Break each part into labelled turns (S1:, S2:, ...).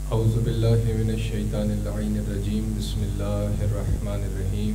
S1: اعوذ باللہ من الشیطان اللعین الرجیم بسم اللہ الرحمن الرحیم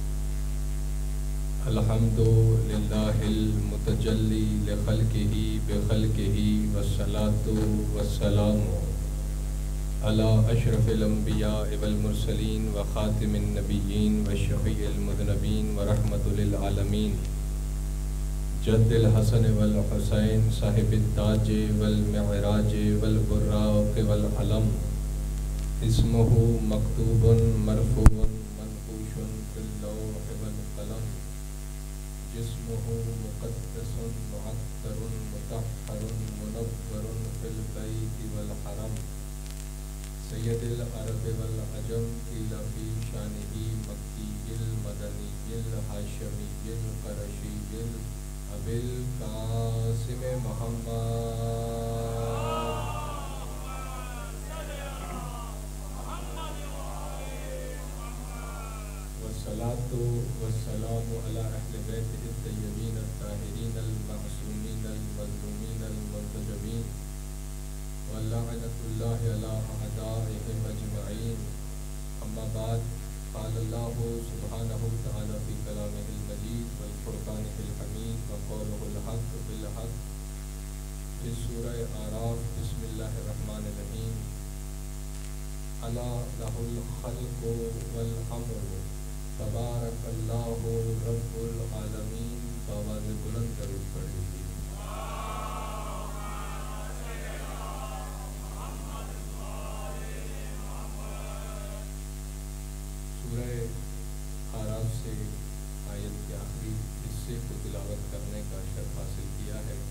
S1: الحمد للہ المتجلی لخلقہ بخلقہ والصلاة والسلام علی اشرف الانبیاء والمرسلین وخاتم النبیین وشفیع المذنبین ورحمۃ للعالمین جد الحسن والحسین صاحب التاج والمعراج والبراق والعلم اسمہ مکتوب مرفوع منقوش فی اللوح والقلم جسمہ مقدس معطر مطہر منور فی البیت والحرم سید العرب والعجم قیل فی شانہ مکی المدنی الہاشمی القرشی ابی القاسم محمد والصلاة والسلام علی اہل بیت الطیبین الطاہرین المعصومین المظلومین المنتجبین ولعنۃ اللہ علی اعدائہم اجمعین اما بعد قال اللہ سبحانہ تعالی فی کلامہ المجید والفرقانہ الحمید وقولہ الحق بالحق فی سورہ اعراف بسم اللہ الرحمن الرحیم الا لہ الخلق والامر تبارک اللہ رب العالمین بآواز بلند درود پڑھیں گے. سورہ اعراف سے آیت کے آخری حصے کو تلاوت کرنے کا شرف حاصل کیا ہے.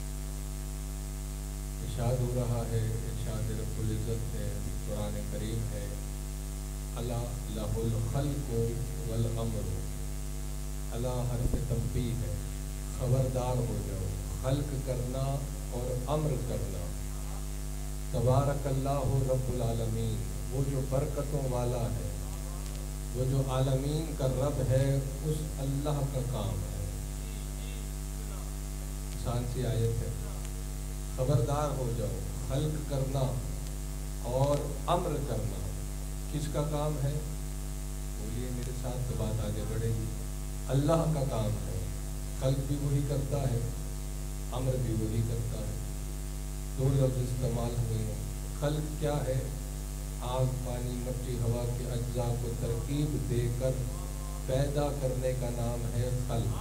S1: ارشاد ہو رہا ہے، ارشاد رب العزت ہے، قرآن کریم ہے، الا لہ الخلق والامر. الا حرف تنبیہ ہے، خبردار ہو جاؤ، خلق کرنا اور امر کرنا. تبارک اللہ رب العالمین، وہ جو برکتوں والا ہے، وہ جو عالمین کا رب ہے، اس اللہ کا کام ہے. آسان سی آیت ہے. خبردار ہو جاؤ، خلق کرنا اور امر کرنا کس کا کام ہے؟ بولیے میرے ساتھ تو بات آگے بڑھے گی. اللہ کا کام ہے. خلق بھی وہی کرتا ہے، امر بھی وہی کرتا ہے. دو لفظ استعمال ہوئے ہیں. خلق کیا ہے؟ آگ، پانی، مٹی، ہوا کے اجزاء کو ترکیب دے کر پیدا کرنے کا نام ہے خلق.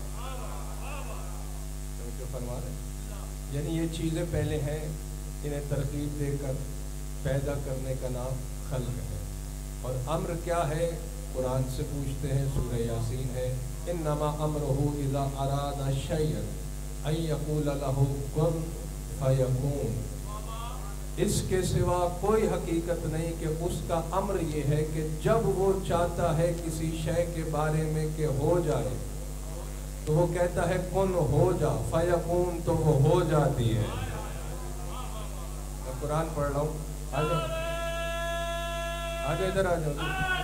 S1: جو فرما رہے ہیں یعنی یہ چیزیں پہلے ہیں، انہیں ترکیب دے کر پیدا کرنے کا نام خلق ہے. اور امر کیا ہے؟ قرآن سے پوچھتے ہیں، سورہ یاسین ہے، انما امرہ اذا اراد شیئا ان یقول لہ کن فیکون. اس کے سوا کوئی حقیقت نہیں کہ اس کا امر یہ ہے کہ جب وہ چاہتا ہے کسی شے کے بارے میں کہ ہو جائے تو وہ کہتا ہے کن ہو جا، فیکون تو وہ ہو جاتی ہے. میں قرآن پڑھ رہا ہوں، آگے ادھر آ جاؤ.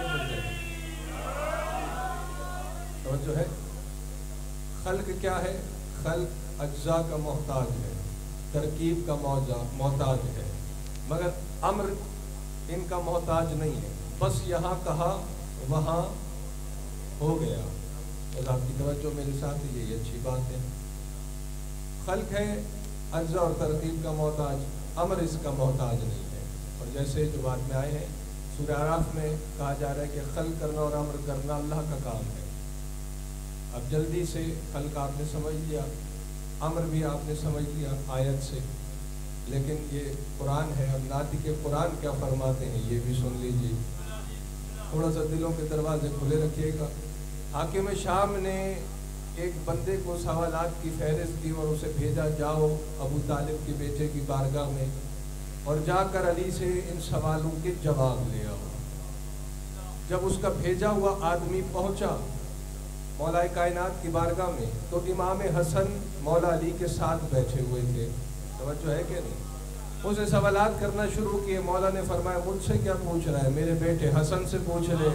S1: توجہ ہے. خلق کیا ہے؟ خلق اجزاء کا محتاج ہے، ترکیب کا محتاج ہے، مگر امر ان کا محتاج نہیں ہے. بس یہاں کہا وہاں ہو گیا. بس آپ کی توجہ میرے ساتھ، یہ اچھی بات ہے. خلق ہے اجزاء اور ترکیب کا محتاج، امر اس کا محتاج نہیں ہے. اور جیسے جو بات میں آئے ہیں سورہ اعراف میں کہا جا رہا ہے کہ خلق کرنا اور امر کرنا اللہ کا کام ہے. اب جلدی سے خلق آپ نے سمجھ لیا، امر بھی آپ نے سمجھ لیا آیت سے، لیکن یہ قرآن ہے. اب ناطق قرآن کیا فرماتے ہیں یہ بھی سن لیجیے. تھوڑا سا دلوں کے دروازے کھلے رکھیے گا. حاکم شام نے ایک بندے کو سوالات کی فہرست دی اور اسے بھیجا، جاؤ ابو طالب کے بیٹے کی بارگاہ میں اور جا کر علی سے ان سوالوں کے جواب لے آؤ. جب اس کا بھیجا ہوا آدمی پہنچا مولا کائنات کی بارگاہ میں تو امام حسن مولا علی کے ساتھ بیٹھے ہوئے تھے. توجہ ہے کہ نہیں؟ اسے سوالات کرنا شروع کیے. مولا نے فرمایا مجھ سے کیا پوچھ رہا ہے؟ میرے بیٹے حسن سے پوچھ لے.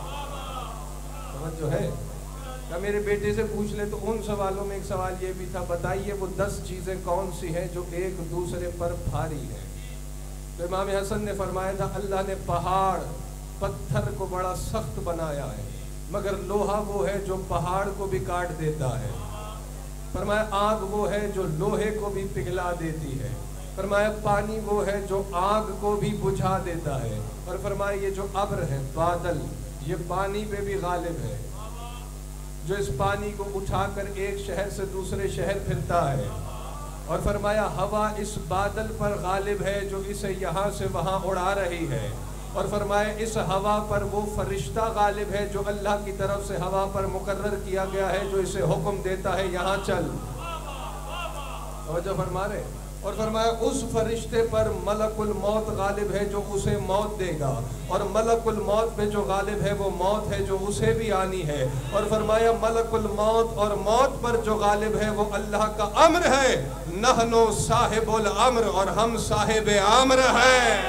S1: توجہ ہے؟ کہ میرے بیٹے سے پوچھ لے. تو ان سوالوں میں ایک سوال یہ بھی تھا، بتائیے وہ 10 چیزیں کون سی ہیں جو ایک دوسرے پر بھاری ہیں؟ تو امام حسن نے فرمایا تھا اللہ نے پہاڑ پتھر کو بڑا سخت بنایا ہے، مگر لوہا وہ ہے جو پہاڑ کو بھی کاٹ دیتا ہے۔ فرمایا آگ وہ ہے جو لوہے کو بھی پگھلا دیتی ہے۔ فرمایا پانی وہ ہے جو آگ کو بھی بجھا دیتا ہے۔ اور فرمایا یہ جو ابر ہے، بادل، یہ پانی پہ بھی غالب ہے، جو اس پانی کو اٹھا کر ایک شہر سے دوسرے شہر پھرتا ہے۔ اور فرمایا ہوا اس بادل پر غالب ہے جو اسے یہاں سے وہاں اڑا رہی ہے۔ اور فرمایا اس ہوا پر وہ فرشتہ غالب ہے جو اللہ کی طرف سے ہوا پر مقرر کیا گیا ہے، جو اسے حکم دیتا ہے یہاں چل۔ توجہ فرما رہے۔ اور فرمایا اس فرشتے پر ملک الموت غالب ہے جو اسے موت دے گا، اور ملک الموت پہ جو غالب ہے وہ موت ہے جو اسے بھی آنی ہے۔ اور فرمایا ملک الموت اور موت پر جو غالب ہے وہ اللہ کا امر ہے، نحنو صاحب الامر، اور ہم صاحب امر ہیں۔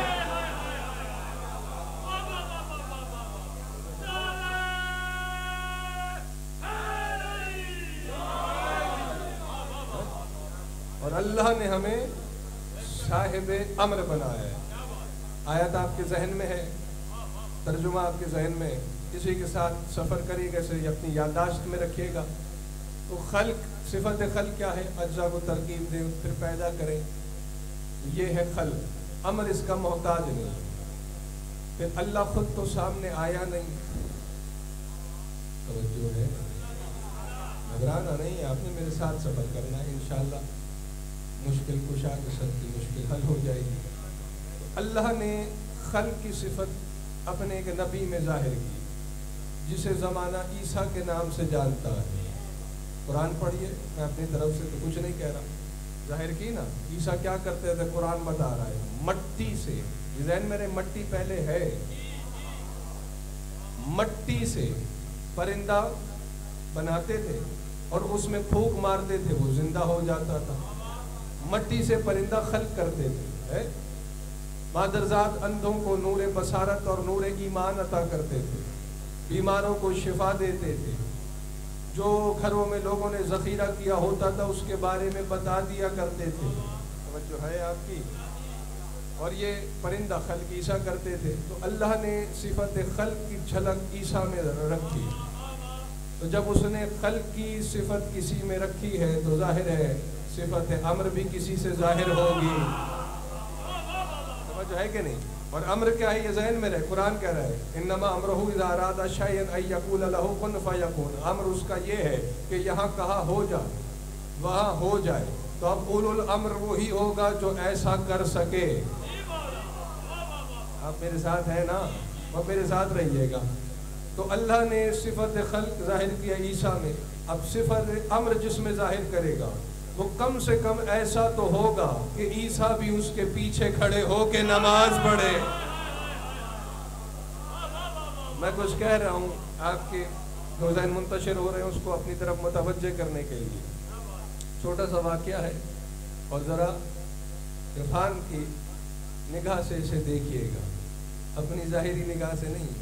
S1: اور اللہ نے ہمیں صاحب امر بنایا ہے۔ آیت آپ کے ذہن میں ہے، ترجمہ آپ کے ذہن میں، کسی کے ساتھ سفر کریے گا اسے اپنی یادداشت میں رکھیے گا۔ تو خلق، صفت خلق کیا ہے؟ اجزاء کو ترکیب دیں پھر پیدا کریں، یہ ہے خلق۔ امر اس کا محتاج نہیں۔ پھر اللہ خود تو سامنے آیا نہیں، توجہ ہے، گھبرانا نہیں، آپ نے میرے ساتھ سفر کرنا ہے، انشاءاللہ مشکل کشا کے سب کی مشکل حل ہو جائے گی۔ اللہ نے خلق کی صفت اپنے ایک نبی میں ظاہر کی، جسے زمانہ عیسیٰ کے نام سے جانتا ہے۔ قرآن پڑھیے، میں اپنی طرف سے تو کچھ نہیں کہہ رہا، ظاہر کی نا عیسیٰ کیا کرتے تھے، قرآن بتا رہا ہے، مٹی سے، ذہن میرے مٹی پہلے ہے، مٹی سے پرندہ بناتے تھے اور اس میں پھونک مارتے تھے، وہ زندہ ہو جاتا تھا۔ مٹی سے پرندہ خلق کرتے تھے۔ مادرزاد اندھوں کو نور بصارت اور نور ایمان عطا کرتے تھے، بیماروں کو شفا دیتے تھے، جو گھروں میں لوگوں نے ذخیرہ کیا ہوتا تھا اس کے بارے میں بتا دیا کرتے تھے۔ توجہ ہے آپ کی؟ اور یہ پرندہ خلق عیسیٰ کرتے تھے، تو اللہ نے صفت خلق کی جھلک عیسیٰ میں رکھی۔ تو جب اس نے خلق کی صفت کسی میں رکھی ہے تو ظاہر ہے صفت امر بھی کسی سے ظاہر ہوگی۔ سمجھ ہے کہ نہیں؟ اور امر کیا ہے یہ ذہن میں رہے، قرآن کہہ رہا ہے انما امرہ اذا اراد شیئا ان یقول له کن فیکون۔ امر اس کا یہ ہے کہ یہاں کہا ہو جا، وہاں ہو جائے۔ تو اب اولو الامر وہی ہوگا جو ایسا کر سکے۔ آپ میرے ساتھ ہیں نا، اور میرے ساتھ رہیے گا۔ تو اللہ نے صفت خلق ظاہر کیا عیسیٰ میں، اب صفت امر جس میں ظاہر کرے گا وہ کم سے کم ایسا تو ہوگا کہ عیسیٰ بھی اس کے پیچھے کھڑے ہو کے نماز پڑھے۔ میں کچھ کہہ رہا ہوں، آپ کے جو ذہن منتشر ہو رہے ہیں اس کو اپنی طرف متوجہ کرنے کے لیے چھوٹا سا واقعہ ہے، اور ذرا عرفان کی نگاہ سے اسے دیکھیے گا، اپنی ظاہری نگاہ سے نہیں۔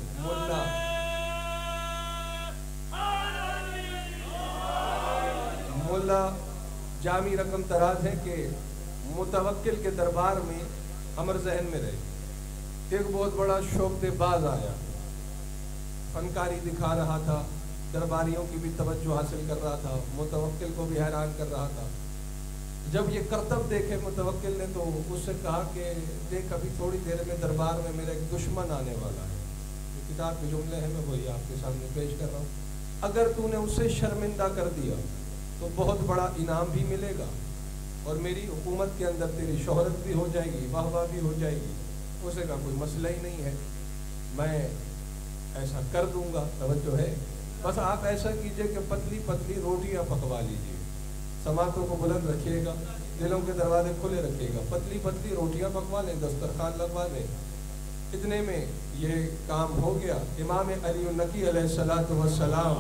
S1: مولا جامی رقم تراز ہے کہ متوکل کے دربار میں امر ذہن میں رہے، ایک بہت بڑا شوکت باز آیا، فنکاری دکھا رہا تھا، درباریوں کی بھی توجہ حاصل کر رہا تھا، متوکل کو بھی حیران کر رہا تھا۔ جب یہ کرتب دیکھے متوکل نے تو اس سے کہا کہ دیکھ ابھی تھوڑی دیر میں دربار میں میرا ایک دشمن آنے والا ہے، یہ کتاب کے جملے ہیں، میں وہی آپ کے سامنے پیش کر رہا ہوں، اگر تو نے اسے شرمندہ کر دیا تو بہت بڑا انعام بھی ملے گا، اور میری حکومت کے اندر تیری شہرت بھی ہو جائے گی، واہ واہ بھی ہو جائے گی۔ اسے کا کوئی مسئلہ ہی نہیں ہے، میں ایسا کر دوں گا۔ توجہ ہے، بس آپ ایسا کیجئے کہ پتلی پتلی روٹیاں پکوا لیجئے، سماعتوں کو بلند رکھیے گا، دلوں کے دروازے کھلے رکھیے گا، پتلی پتلی روٹیاں پکوا لیں، دسترخوان لگوا لیں۔ اتنے میں یہ کام ہو گیا۔ امام علی النقی علیہ السلام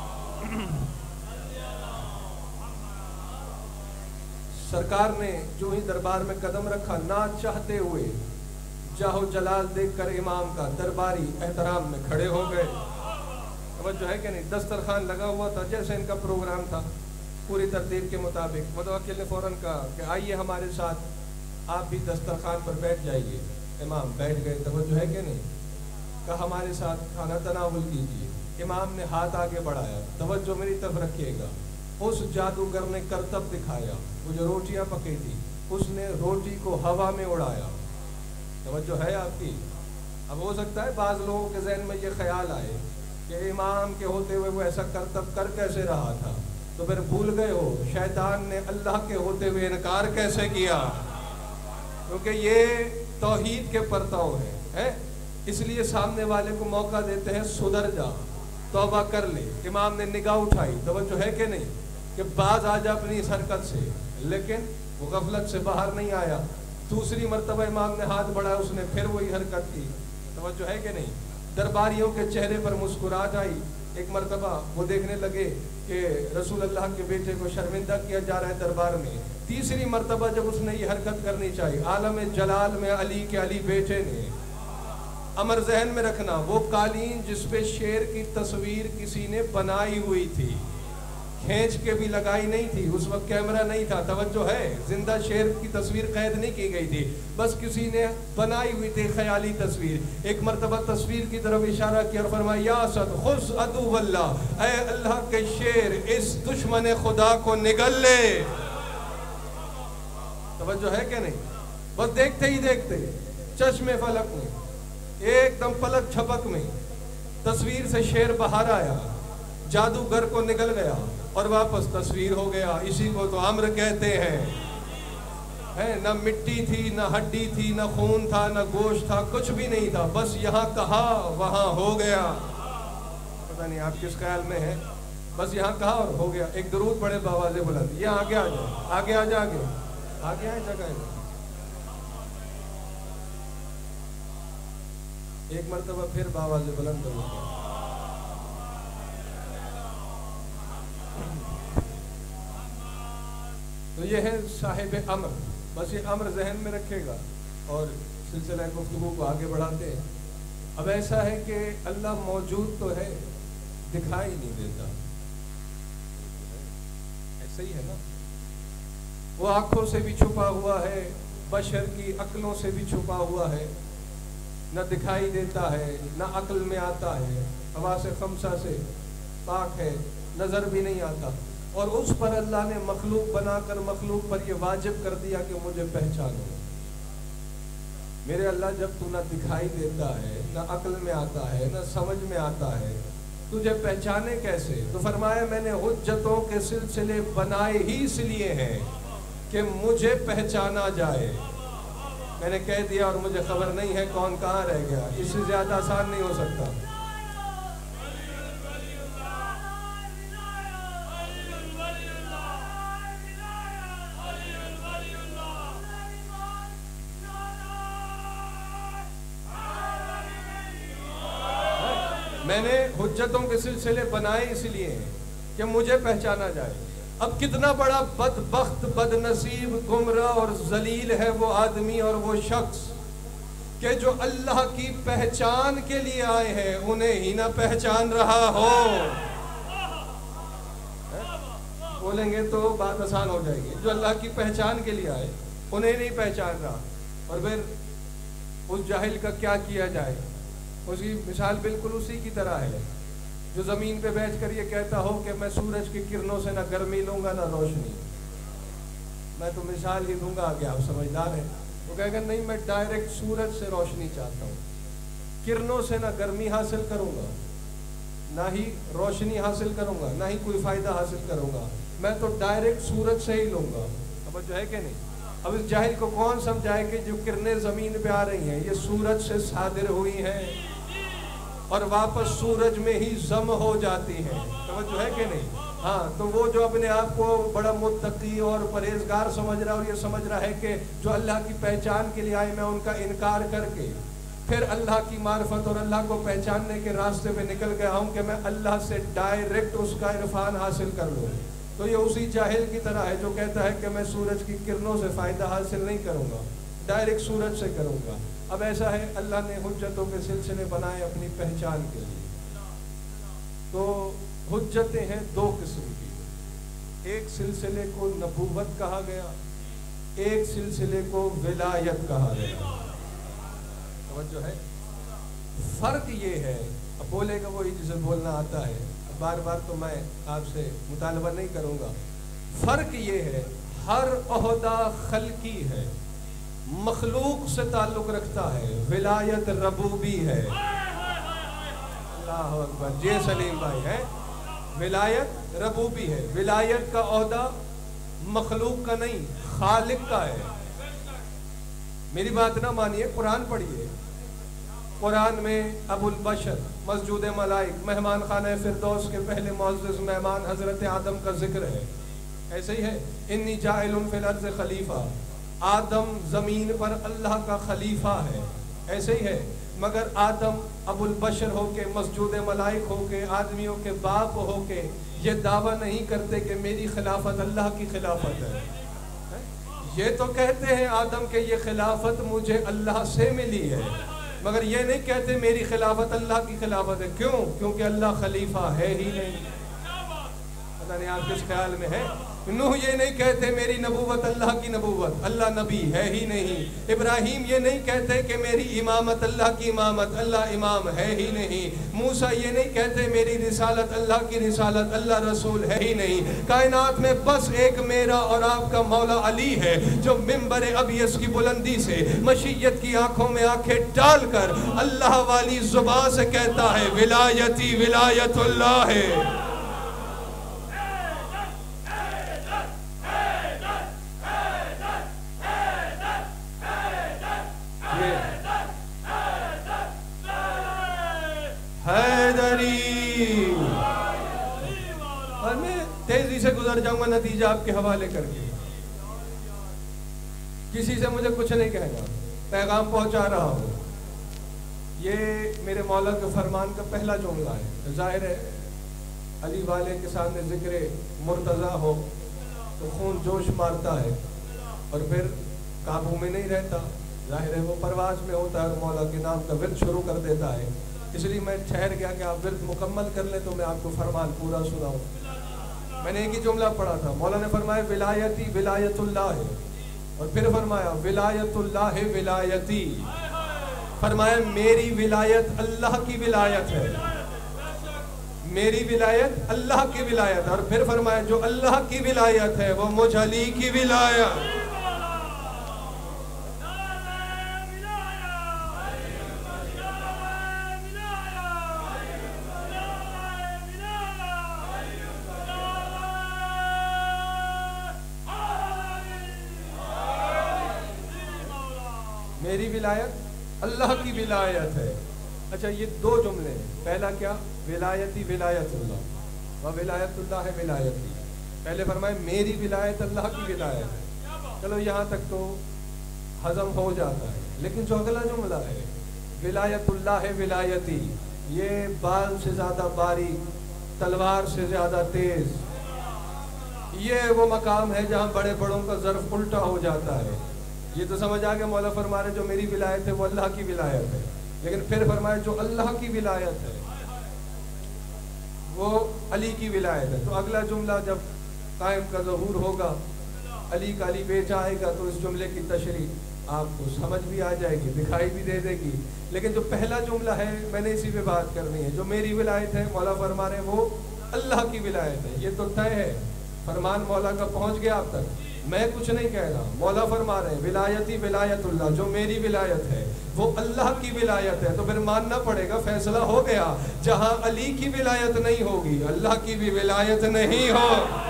S1: سرکار نے جو ہی دربار میں قدم رکھا، نہ چاہتے ہوئے جاہ و جلال دیکھ کر امام کا درباری احترام میں کھڑے ہو گئے۔ توجہ ہے کہ نہیں؟ دسترخوان لگا ہوا تھا، جیسے ان کا پروگرام تھا پوری ترتیب کے مطابق۔ متوکل نے فوراً کہا کہ آئیے ہمارے ساتھ، آپ بھی دسترخوان پر بیٹھ جائیے۔ امام بیٹھ گئے، توجہ ہے کہ نہیں؟ کہا ہمارے ساتھ کھانا تناول کیجیے۔ امام نے ہاتھ آگے بڑھایا، توجہ میری طرف رکھیے گا۔ اس جادوگر نے کرتب دکھایا، وہ جو روٹیاں پکی تھی اس نے روٹی کو ہوا میں اڑایا۔ توجہ ہے آپ کی؟ اب ہو سکتا ہے بعض لوگوں کے ذہن میں یہ خیال آئے کہ امام کے ہوتے ہوئے وہ ایسا کرتب کر کیسے رہا تھا؟ تو پھر بھول گئے ہو شیطان نے اللہ کے ہوتے ہوئے انکار کیسے کیا؟ کیونکہ یہ توحید کے پرتاؤ ہے، اس لیے سامنے والے کو موقع دیتے ہیں سدھر جا، توبہ کر لے۔ امام نے نگاہ اٹھائی، توجہ ہے کہ نہیں، کہ باز آ جا اپنی اس حرکت سے، لیکن وہ غفلت سے باہر نہیں آیا۔ دوسری مرتبہ امام نے ہاتھ بڑھایا، اس نے پھر وہی حرکت کی، توجہ ہے کہ نہیں۔ درباریوں کے چہرے پر مسکراہٹ آئی۔ ایک مرتبہ وہ دیکھنے لگے کہ رسول اللہ کے بیٹے کو شرمندہ کیا جا رہا ہے دربار میں۔ تیسری مرتبہ جب اس نے یہ حرکت کرنی چاہیے، عالم جلال میں علی کے علی بیٹے نے، امر ذہن میں رکھنا، وہ قالین جس پہ شیر کی تصویر کسی نے بنائی ہوئی تھی، کھینچ کے بھی لگائی نہیں تھی، اس وقت کیمرہ نہیں تھا، توجہ ہے، زندہ شیر کی تصویر قید نہیں کی گئی تھی، بس کسی نے بنائی ہوئی تھی خیالی تصویر۔ ایک مرتبہ تصویر کی طرف اشارہ کیا اور فرمایا یا اسد خذ عدو اللہ، اے اللہ کے شیر اس دشمن خدا کو نگل لے۔ توجہ ہے کہ نہیں؟ بس دیکھتے ہی دیکھتے چشم فلک میں ایک دم پلک جھپک میں تصویر سے شیر باہر آیا، جادوگر کو نگل گیا اور واپس تصویر ہو گیا۔ اسی کو تو امر کہتے ہیں، نہ مٹی تھی، نہ ہڈی تھی، نہ خون تھا، نہ گوشت تھا، کچھ بھی نہیں تھا، بس یہاں کہا وہاں ہو گیا۔ پتہ نہیں آپ کس خیال میں ہیں، بس یہاں کہا اور ہو گیا۔ ایک درود پڑھے بآواز بلند، یہ آگے آ جائے، آگے آ جائے، آگے آگے آئے جگہ ہے۔ ایک مرتبہ پھر بآواز بلند درود پڑھے۔ تو یہ ہے صاحب امر، بس یہ امر ذہن میں رکھے گا اور سلسلہ گفتگو کو آگے بڑھاتے ہیں۔ اب ایسا ہے کہ اللہ موجود تو ہے، دکھائی نہیں دیتا، ایسا ہی ہے نا، وہ آنکھوں سے بھی چھپا ہوا ہے، بشر کی عقلوں سے بھی چھپا ہوا ہے، نہ دکھائی دیتا ہے، نہ عقل میں آتا ہے، حواس خمسہ سے پاک ہے، نظر بھی نہیں آتا، اور اس پر اللہ نے مخلوق بنا کر مخلوق پر یہ واجب کر دیا کہ مجھے پہچانو۔ میرے اللہ جب تو نہ دکھائی دیتا ہے، نہ عقل میں آتا ہے، نہ سمجھ میں آتا ہے، تجھے پہچانے کیسے؟ تو فرمایا میں نے حجتوں کے سلسلے بنائے ہی اس لیے ہیں کہ مجھے پہچانا جائے۔ میں نے کہہ دیا اور مجھے خبر نہیں ہے کون کہاں رہ گیا، اس سے زیادہ آسان نہیں ہو سکتا۔ میں نے حجتوں کے سلسلے بنائے اس لیے ہیں کہ مجھے پہچانا جائے۔ اب کتنا بڑا بدبخت، بد نصیب، گمراہ اور ذلیل ہے وہ آدمی اور وہ شخص کہ جو اللہ کی پہچان کے لیے آئے ہیں انہیں ہی نہ پہچان رہا ہو۔ بولیں گے تو بات آسان ہو جائے گی۔ جو اللہ کی پہچان کے لیے آئے انہیں نہیں پہچان رہا، اور پھر اس جاہل کا کیا کیا جائے؟ اس کی مثال بالکل اسی کی طرح ہے جو زمین پہ بیٹھ کر یہ کہتا ہو کہ میں سورج کی کرنوں سے نہ گرمی لوں گا نہ روشنی، میں تو مثال ہی دوں گا، آگے آپ سمجھدار ہیں۔ وہ کہے گا نہیں میں ڈائریکٹ سورج سے روشنی چاہتا ہوں، کرنوں سے نہ گرمی حاصل کروں گا، نہ ہی روشنی حاصل کروں گا، نہ ہی کوئی فائدہ حاصل کروں گا، میں تو ڈائریکٹ سورج سے ہی لوں گا۔ اب جو ہے کہ نہیں؟ اب اس جاہل کو کون سمجھائے کہ جو کرنیں زمین پہ آ رہی ہیں یہ سورج سے صادر ہوئی ہیں اور واپس سورج میں ہی ضم ہو جاتی ہیں، توجہ ہے کہ نہیں؟ ہاں، تو وہ جو اپنے آپ کو بڑا متقی اور پرہیزگار سمجھ رہا ہے اور یہ سمجھ رہا ہے کہ جو اللہ کی پہچان کے لیے آئے میں ان کا انکار کر کے پھر اللہ کی معرفت اور اللہ کو پہچاننے کے راستے پہ نکل گیا ہوں کہ میں اللہ سے ڈائریکٹ اس کا عرفان حاصل کر لوں، تو یہ اسی جاہل کی طرح ہے جو کہتا ہے کہ میں سورج کی کرنوں سے فائدہ حاصل نہیں کروں گا، ڈائریکٹ سورج سے کروں گا۔ اب ایسا ہے اللہ نے حجتوں کے سلسلے بنائے اپنی پہچان کے لیے، تو حجتیں ہیں دو قسم کی، ایک سلسلے کو نبوت کہا گیا، ایک سلسلے کو ولایت کہا گیا۔ توجہ ہے. فرق یہ ہے، اب بولے گا وہی جسے بولنا آتا ہے، بار بار تو میں آپ سے مطالبہ نہیں کروں گا. فرق یہ ہے ہر عہدہ خلقی ہے، مخلوق سے تعلق رکھتا ہے، ولایت ربوبی ہے. اللہ اکبر. جی سلیم بھائی ہے، ولایت ربوبی ہے. ولایت کا عہدہ مخلوق کا نہیں، خالق کا ہے. میری بات نہ مانیے، قرآن پڑھیے. قرآن میں ابو البشر، مسجود ملائک، مہمان خانہ فردوس کے پہلے معزز مہمان حضرت آدم کا ذکر ہے. ایسے ہی ہے، انی جاعل فی الارض خلیفہ. آدم زمین پر اللہ کا خلیفہ ہے. ایسے ہی ہے، مگر آدم ابو البشر ہو کے، مسجود ملائک ہو کے، آدمیوں کے باپ ہو کے یہ دعویٰ نہیں کرتے کہ میری خلافت اللہ کی خلافت ہے. یہ تو کہتے ہیں آدم کہ یہ خلافت مجھے اللہ سے ملی ہے، مگر یہ نہیں کہتے میری خلافت اللہ کی خلافت ہے. کیوں؟ کیونکہ اللہ خلیفہ ہے ہی نہیں. پتہ نہیں آپ کس خیال میں ہے. نوح یہ نہیں کہتے میری نبوت اللہ کی نبوت، اللہ نبی ہے ہی نہیں. ابراہیم یہ نہیں کہتے کہ میری امامت اللہ کی امامت، اللہ امام ہے ہی نہیں. موسیٰ یہ نہیں کہتے میری رسالت اللہ کی رسالت، اللہ رسول ہے ہی نہیں. کائنات میں بس ایک میرا اور آپ کا مولا علی ہے جو منبر ابیض کی بلندی سے مشیت کی آنکھوں میں آنکھیں ڈال کر اللہ والی زبان سے کہتا ہے ولایتی ولایت اللہ ہے. حیدری. اور میں تیزی سے گزر جاؤں گا نتیجہ آپ کے حوالے کر کے. کسی سے مجھے کچھ نہیں کہنا، پیغام پہنچا رہا ہوں. یہ میرے مولا کے فرمان کا پہلا جملہ ہے. ظاہر ہے علی والے کے سامنے ذکر مرتضیٰ ہو تو خون جوش مارتا ہے اور پھر قابو میں نہیں رہتا. ظاہر ہے وہ پرواز میں ہوتا ہے اور مولا کے نام کا ورد شروع کر دیتا ہے. اس لیے میں ٹھہر گیا کہ آپ ورد مکمل کر لیں تو میں آپ کو فرمان پورا سناؤں. میں نے ایک ہی جملہ پڑھا تھا. مولا نے فرمایا ولایتی ولایت اللہ ہے، اور پھر فرمایا ولایت اللہ ولایتی. فرمایا میری ولایت اللہ کی ولایت ہے، میری ولایت اللہ کی ولایت. اور پھر فرمایا جو اللہ کی ولایت ہے وہ مجھ علی کی ولایت. میری ولایت اللہ کی ولایت ہے. اچھا یہ دو جملے ہیں. پہلا کیا؟ ولایتی ولایت اللہ، و ولایت اللہ ہے ولایتی. پہلے فرمائے میری ولایت اللہ کی ولایت ہے. چلو یہاں تک تو ہضم ہو جاتا ہے. لیکن جو اگلا جملہ ہے ولایت اللہ ہے ولایتی، یہ بال سے زیادہ باریک، تلوار سے زیادہ تیز. یہ وہ مقام ہے جہاں بڑے بڑوں کا ظرف الٹا ہو جاتا ہے. یہ تو سمجھ آ گیا مولا فرما رہے جو میری ولایت ہے وہ اللہ کی ولایت ہے. لیکن پھر فرمایا جو اللہ کی ولایت ہے وہ علی کی ولایت ہے. تو اگلا جملہ جب قائم کا ظہور ہوگا، علی کا علی بیچ آئے گا، تو اس جملے کی تشریح آپ کو سمجھ بھی آ جائے گی، دکھائی بھی دے دے گی. لیکن جو پہلا جملہ ہے میں نے اسی پہ بات کرنی ہے. جو میری ولایت ہے مولا فرما رہے وہ اللہ کی ولایت ہے. یہ تو طے ہے، فرمان مولا کا پہنچ گیا آپ تک. میں کچھ نہیں کہہ رہا. مولا فرما رہے ہیں ولایتی ولایت اللہ، جو میری ولایت ہے وہ اللہ کی ولایت ہے. تو پھر ماننا پڑے گا، فیصلہ ہو گیا. جہاں علی کی ولایت نہیں ہوگی اللہ کی بھی ولایت نہیں ہو.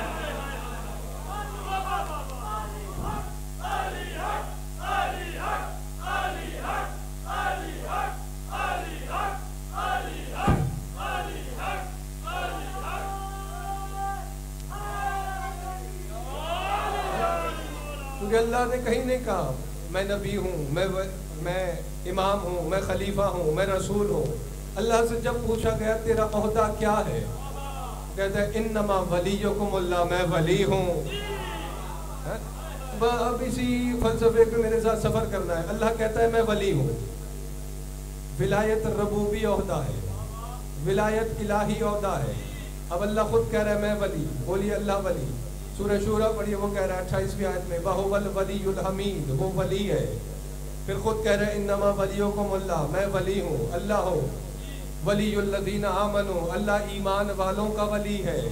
S1: کیونکہ اللہ نے کہیں نہیں کہا میں نبی ہوں، میں امام ہوں، میں خلیفہ ہوں، میں رسول ہوں. اللہ سے جب پوچھا گیا تیرا عہدہ کیا ہے، کہتا ہے انما ولیکم اللہ، میں ولی ہوں. اب اسی فلسفے پہ میرے ساتھ سفر کرنا ہے. اللہ کہتا ہے میں ولی ہوں. ولایت ربوبی عہدہ ہے، ولایت الہی عہدہ ہے. اب اللہ خود کہہ رہا ہے میں ولی. بولیے اللہ ولی. سورہ شورا پڑھیے، وہ کہہ رہا ہے 28ویں آیت میں وَهُوَ الْوَلِيُّ الْحَمِيدُ، وہ ولی ہے. پھر خود کہہ رہے انما ولیکم اللہ، میں ولی ہوں، اللہ ہوں، ولی الذین آمنوا، اللہ ایمان والوں کا ولی ہے۔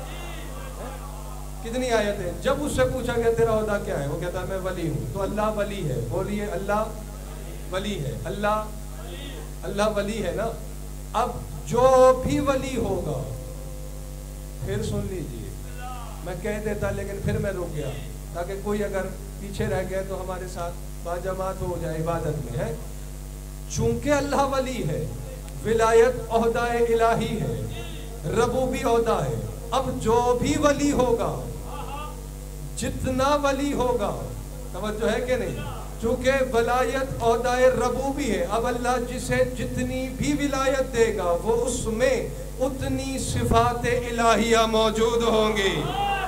S1: کتنی آیت ہے؟ جب اس سے پوچھا گیا تیرا عہدہ کیا ہے، وہ کہتا ہے میں ولی ہوں، تو اللہ ولی ہے، بولیے اللہ ولی ہے، اللہ ولی ہے نا۔ اب جو بھی ولی ہوگا، پھر سن لیجئے، میں کہہ دیتا لیکن پھر میں رک گیا تاکہ کوئی اگر پیچھے رہ گئے تو ہمارے ساتھ باجماعت ہو جائے عبادت میں ہے۔ چونکہ اللہ ولی ہے، ولایت عہدہ الہی ہے، ربوبی عہدہ ہے۔ اب جو بھی ولی ہوگا، جتنا ولی ہوگا، توجہ ہے کہ نہیں، چونکہ ولایت عہدہ ربوبی ہے، اب اللہ جسے جتنی بھی ولایت دے گا وہ اس میں اتنی صفات الہیہ موجود ہوں گی۔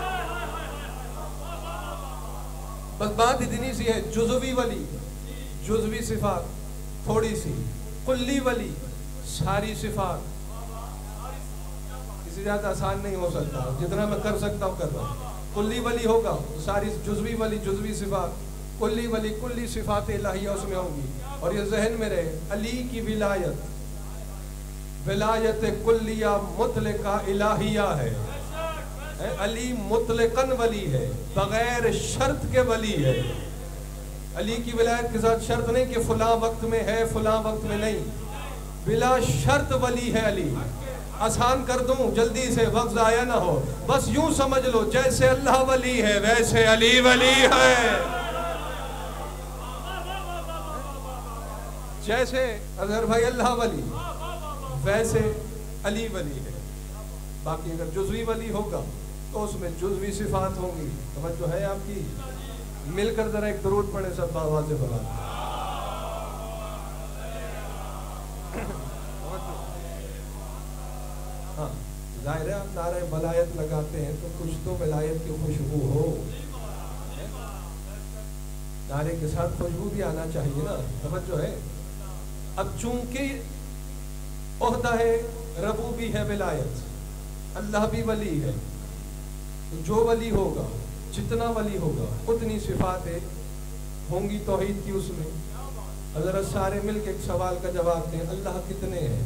S1: بس بات اتنی سی ہے، جزوی ولی جزوی صفات تھوڑی سی، کلی ولی ساری صفات۔ کسی زیادہ آسان نہیں ہو سکتا، جتنا میں کر سکتا ہوں کر رہا ہوں۔ کلی ولی ہوگا ساری، جزوی ولی جزوی صفات، کلی ولی کلی صفات الہیہ اس میں ہوں گی۔ اور یہ ذہن میں رہے، علی کی ولایت کلیہ مطلقہ الہیہ ہے۔ علی مطلقاً ولی ہے، بغیر شرط کے ولی ہے۔ علی کی ولایت کے ساتھ شرط نہیں کہ فلاں وقت میں ہے فلاں وقت میں نہیں، بلا شرط ولی ہے علی۔ آسان کر دوں جلدی سے، وقت ضائع نہ ہو، بس یوں سمجھ لو جیسے اللہ ولی ہے ویسے علی ولی ہے، جیسے اظہر بھائی اللہ ولی ویسے علی ولی ہے۔ باقی اگر جزوی ولی ہوگا تو اس میں جزوی صفات ہوں گی۔ توجہ ہے آپ کی؟ مل کر ذرا ایک درود پڑھیں سب آواز بلا۔ ہاں ظاہر ہے آپ نعرہ ولایت لگاتے ہیں تو کچھ تو ولایت کی خوشبو ہو، نعرے کے ساتھ خوشبو بھی آنا چاہیے نا، توجہ ہے۔ اب چونکہ عہدہ ہے ربوبی ہے ولایت، اللہ بھی ولی ہے، تو جو ولی ہوگا، جتنا ولی ہوگا اتنی صفاتیں ہوں گی توحید کی اس میں۔ حضرت سارے مل کے ایک سوال کا جواب دیں، اللہ کتنے ہیں؟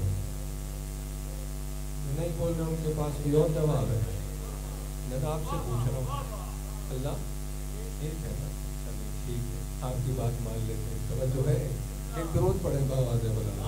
S1: نہیں بول رہے، ان کے پاس بھی اور جواب ہے، میں تو آپ سے پوچھ رہا ہوں، اللہ ایک ہے نا؟ چلیے ٹھیک ہے، آپ کی بات مان لیتے ہیں، توجہ ہے۔ ایک درود پڑھیں بآواز بلند۔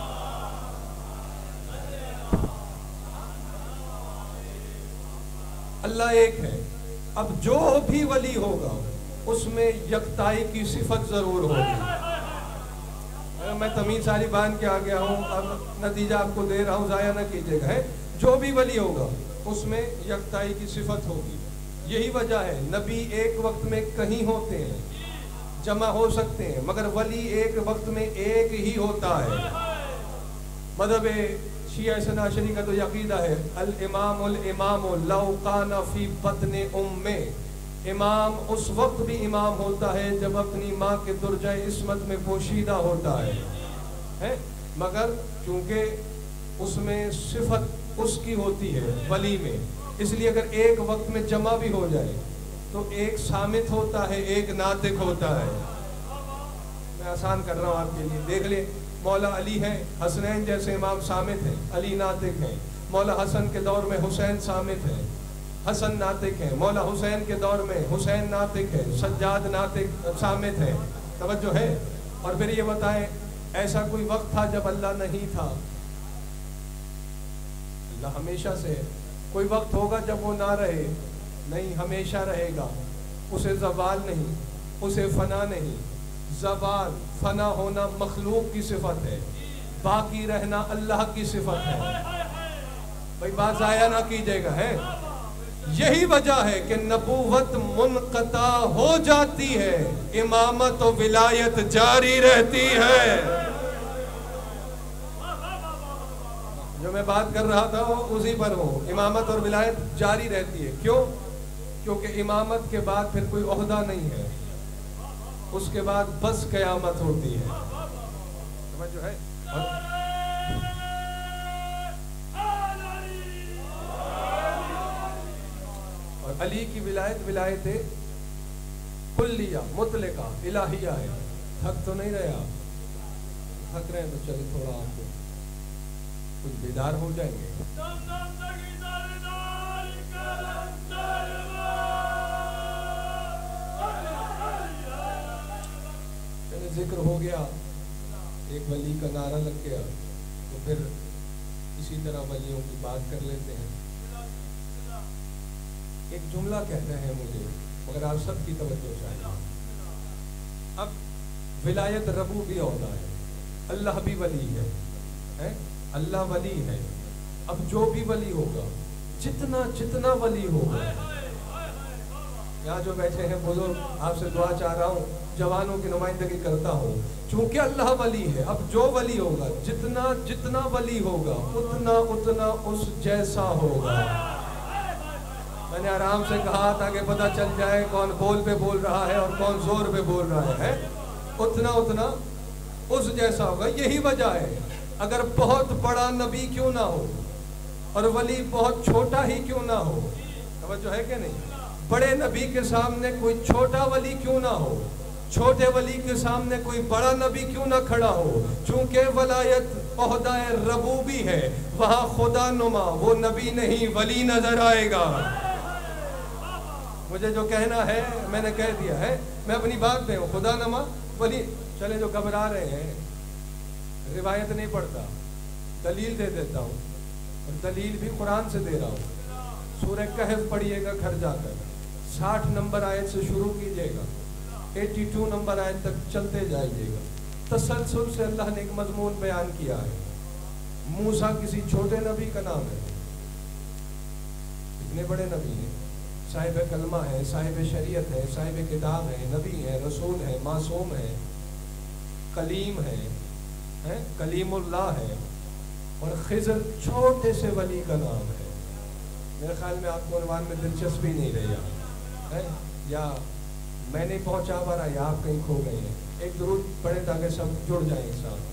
S1: اللہ ایک ہے، اب جو بھی ولی ہوگا اس میں یکتائی کی صفت ضرور ہوگی۔ میں تمیز ساری بان کے آ گیا ہوں، اب نتیجہ آپ کو دے رہا ہوں، ضائع نہ کیجیے گا۔ جو بھی ولی ہوگا اس میں یکتائی کی صفت ہوگی۔ یہی وجہ ہے نبی ایک وقت میں کہیں ہوتے ہیں، جمع ہو سکتے ہیں، مگر ولی ایک وقت میں ایک ہی ہوتا ہے۔ مذہب شیعہ اثنا عشری کا تو عقیدہ ہے، الامام لو کان فی بطن امہ، امام اس وقت بھی امام ہوتا ہے جب اپنی ماں کے درجہ عصمت میں پوشیدہ ہوتا ہے، مگر چونکہ اس میں صفت اس کی ہوتی ہے ولی میں، اس لیے اگر ایک وقت میں جمع بھی ہو جائے تو ایک صامت ہوتا ہے، ایک ناطق ہوتا ہے۔ میں آسان کر رہا ہوں آپ کے لیے، دیکھ لیں، مولا علی ہیں، حسنین جیسے امام صامت ہیں، علی ناطق ہیں۔ مولا حسن کے دور میں حسین صامت ہیں، حسن ناطق ہیں۔ مولا حسین کے دور میں حسین ناطق ہے، سجاد ناطق صامت ہے، توجہ ہے۔ اور پھر یہ بتائیں، ایسا کوئی وقت تھا جب اللہ نہیں تھا؟ اللہ ہمیشہ سے ہے۔ کوئی وقت ہوگا جب وہ نہ رہے؟ نہیں، ہمیشہ رہے گا، اسے زوال نہیں، اسے فنا نہیں۔ زوال فنا ہونا مخلوق کی صفت ہے، باقی رہنا اللہ کی صفت ہے۔ بھائی بات ضائع نہ کیجیے گا، ہے یہی وجہ ہے کہ نبوت منقطع ہو جاتی ہے، امامت و ولایت جاری رہتی ہے۔ جو میں بات کر رہا تھا وہ اسی پر ہوں، امامت اور ولایت جاری رہتی ہے۔ کیوں؟ کیونکہ امامت کے بعد پھر کوئی عہدہ نہیں ہے، اس کے بعد بس قیامت ہوتی ہے، سمجھ ہے۔ اور علی کی ولایت ولایت کلیہ مطلقہ الہیہ ہے، थक तो नहीं रहे आप? थक रहे हैं तो चलिए थोड़ा आपको कुछ बेदार हो जाएंगे। चलिए जिक्र हो गया, एक वली का नारा लग गया, तो फिर इसी तरह वलियों की बात कर लेते हैं। एक जुमला कहना है मुझे, मगर आप सबकी तवज्जो चाहिए। अब विलायत रबूबी होता है, अल्लाह भी वली है, अल्लाह वली है। अब जो भी वली होगा, जितना जितना वली होगा, यहाँ जो बैठे हैं बुजुर्ग, आपसे दुआ चाह रहा हूँ, जवानों की नुमाइंदगी करता हूँ, चूंकि अल्लाह वली है। अब जो वली होगा, जितना जितना वली होगा, उतना उतना उस जैसा होगा। मैंने आराम से कहा ताकि पता चल जाए कौन बोल पे बोल रहा है और कौन जोर पे बोल रहा है। उतना उतना उस जैसा होगा। यही वजह है, अगर बहुत बड़ा नबी क्यों ना हो और वली बहुत छोटा ही क्यों ना हो, समझो है कि नहीं? बड़े नबी के सामने कोई छोटा वली क्यों ना हो, छोटे वली के सामने कोई बड़ा नबी क्यों ना खड़ा हो, चूंकि वलायत ओहदाए रबूबी है, वहां खुदा नुमा वो नबी नहीं वली नजर आएगा। मुझे जो कहना है मैंने कह दिया है, मैं अपनी बात में हूँ, खुदा नुमा वली। चले जो घबरा रहे हैं, रिवायत नहीं पढ़ता, दलील दे देता हूँ, और दलील भी कुरान से दे रहा हूँ। सूरह कहफ पढ़िएगा घर जाकर, 60 नंबर आयत से शुरू कीजिएगा, 82 नंबर आयत तक चलते जाइएगा। तसलसल से अल्लाह ने एक मजमून बयान किया है। मूसा किसी छोटे नबी का नाम है, इतने बड़े नबी हैं, साहिब कलमा है, साहिब शरीयत है, साहिब किताब है, नबी है, रसूल है, मासूम है, कलीम है, कलीमुल्लाह है। और खिज़र छोटे से वली का नाम है। मेरे ख्याल में आपको उन्वान में दिलचस्पी नहीं रही है, या मैं नहीं पहुंचा पा रहा, या आप कहीं खो गए हैं। एक दुरूद पढ़े ताकि सब जुड़ जाएं एक साथ।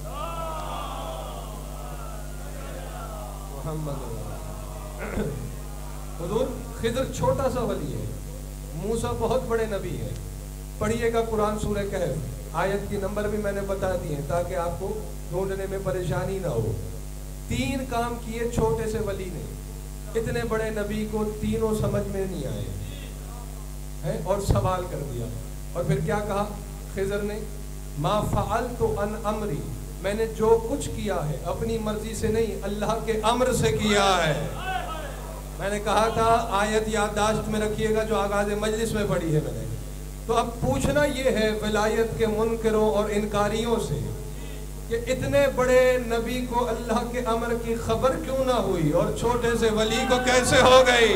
S1: हुजूर खिज़र छोटा सा वली है, मूसा बहुत बड़े नबी है। पढ़िएगा कुरान सूरह कहफ, आयत की नंबर भी मैंने बता दिए ताकि आपको ढूंढने में परेशानी ना हो। 3 काम किए छोटे से वली ने, इतने बड़े नबी को तीनों समझ में नहीं आए है, और सवाल कर दिया। और फिर क्या कहा खिज़र ने? मा फ़अलतु अन अमरी, मैंने जो कुछ किया है अपनी मर्जी से नहीं, अल्लाह के अम्र से किया है। मैंने कहा था आयत याददाश्त में रखिएगा जो आगाज़ मजलिस में पढ़ी है मैंने। तो अब पूछना ये है विलायत के मुनकरों और इनकारियों से कि इतने बड़े नबी को अल्लाह के अमर की खबर क्यों ना हुई और छोटे से वली को कैसे हो गई?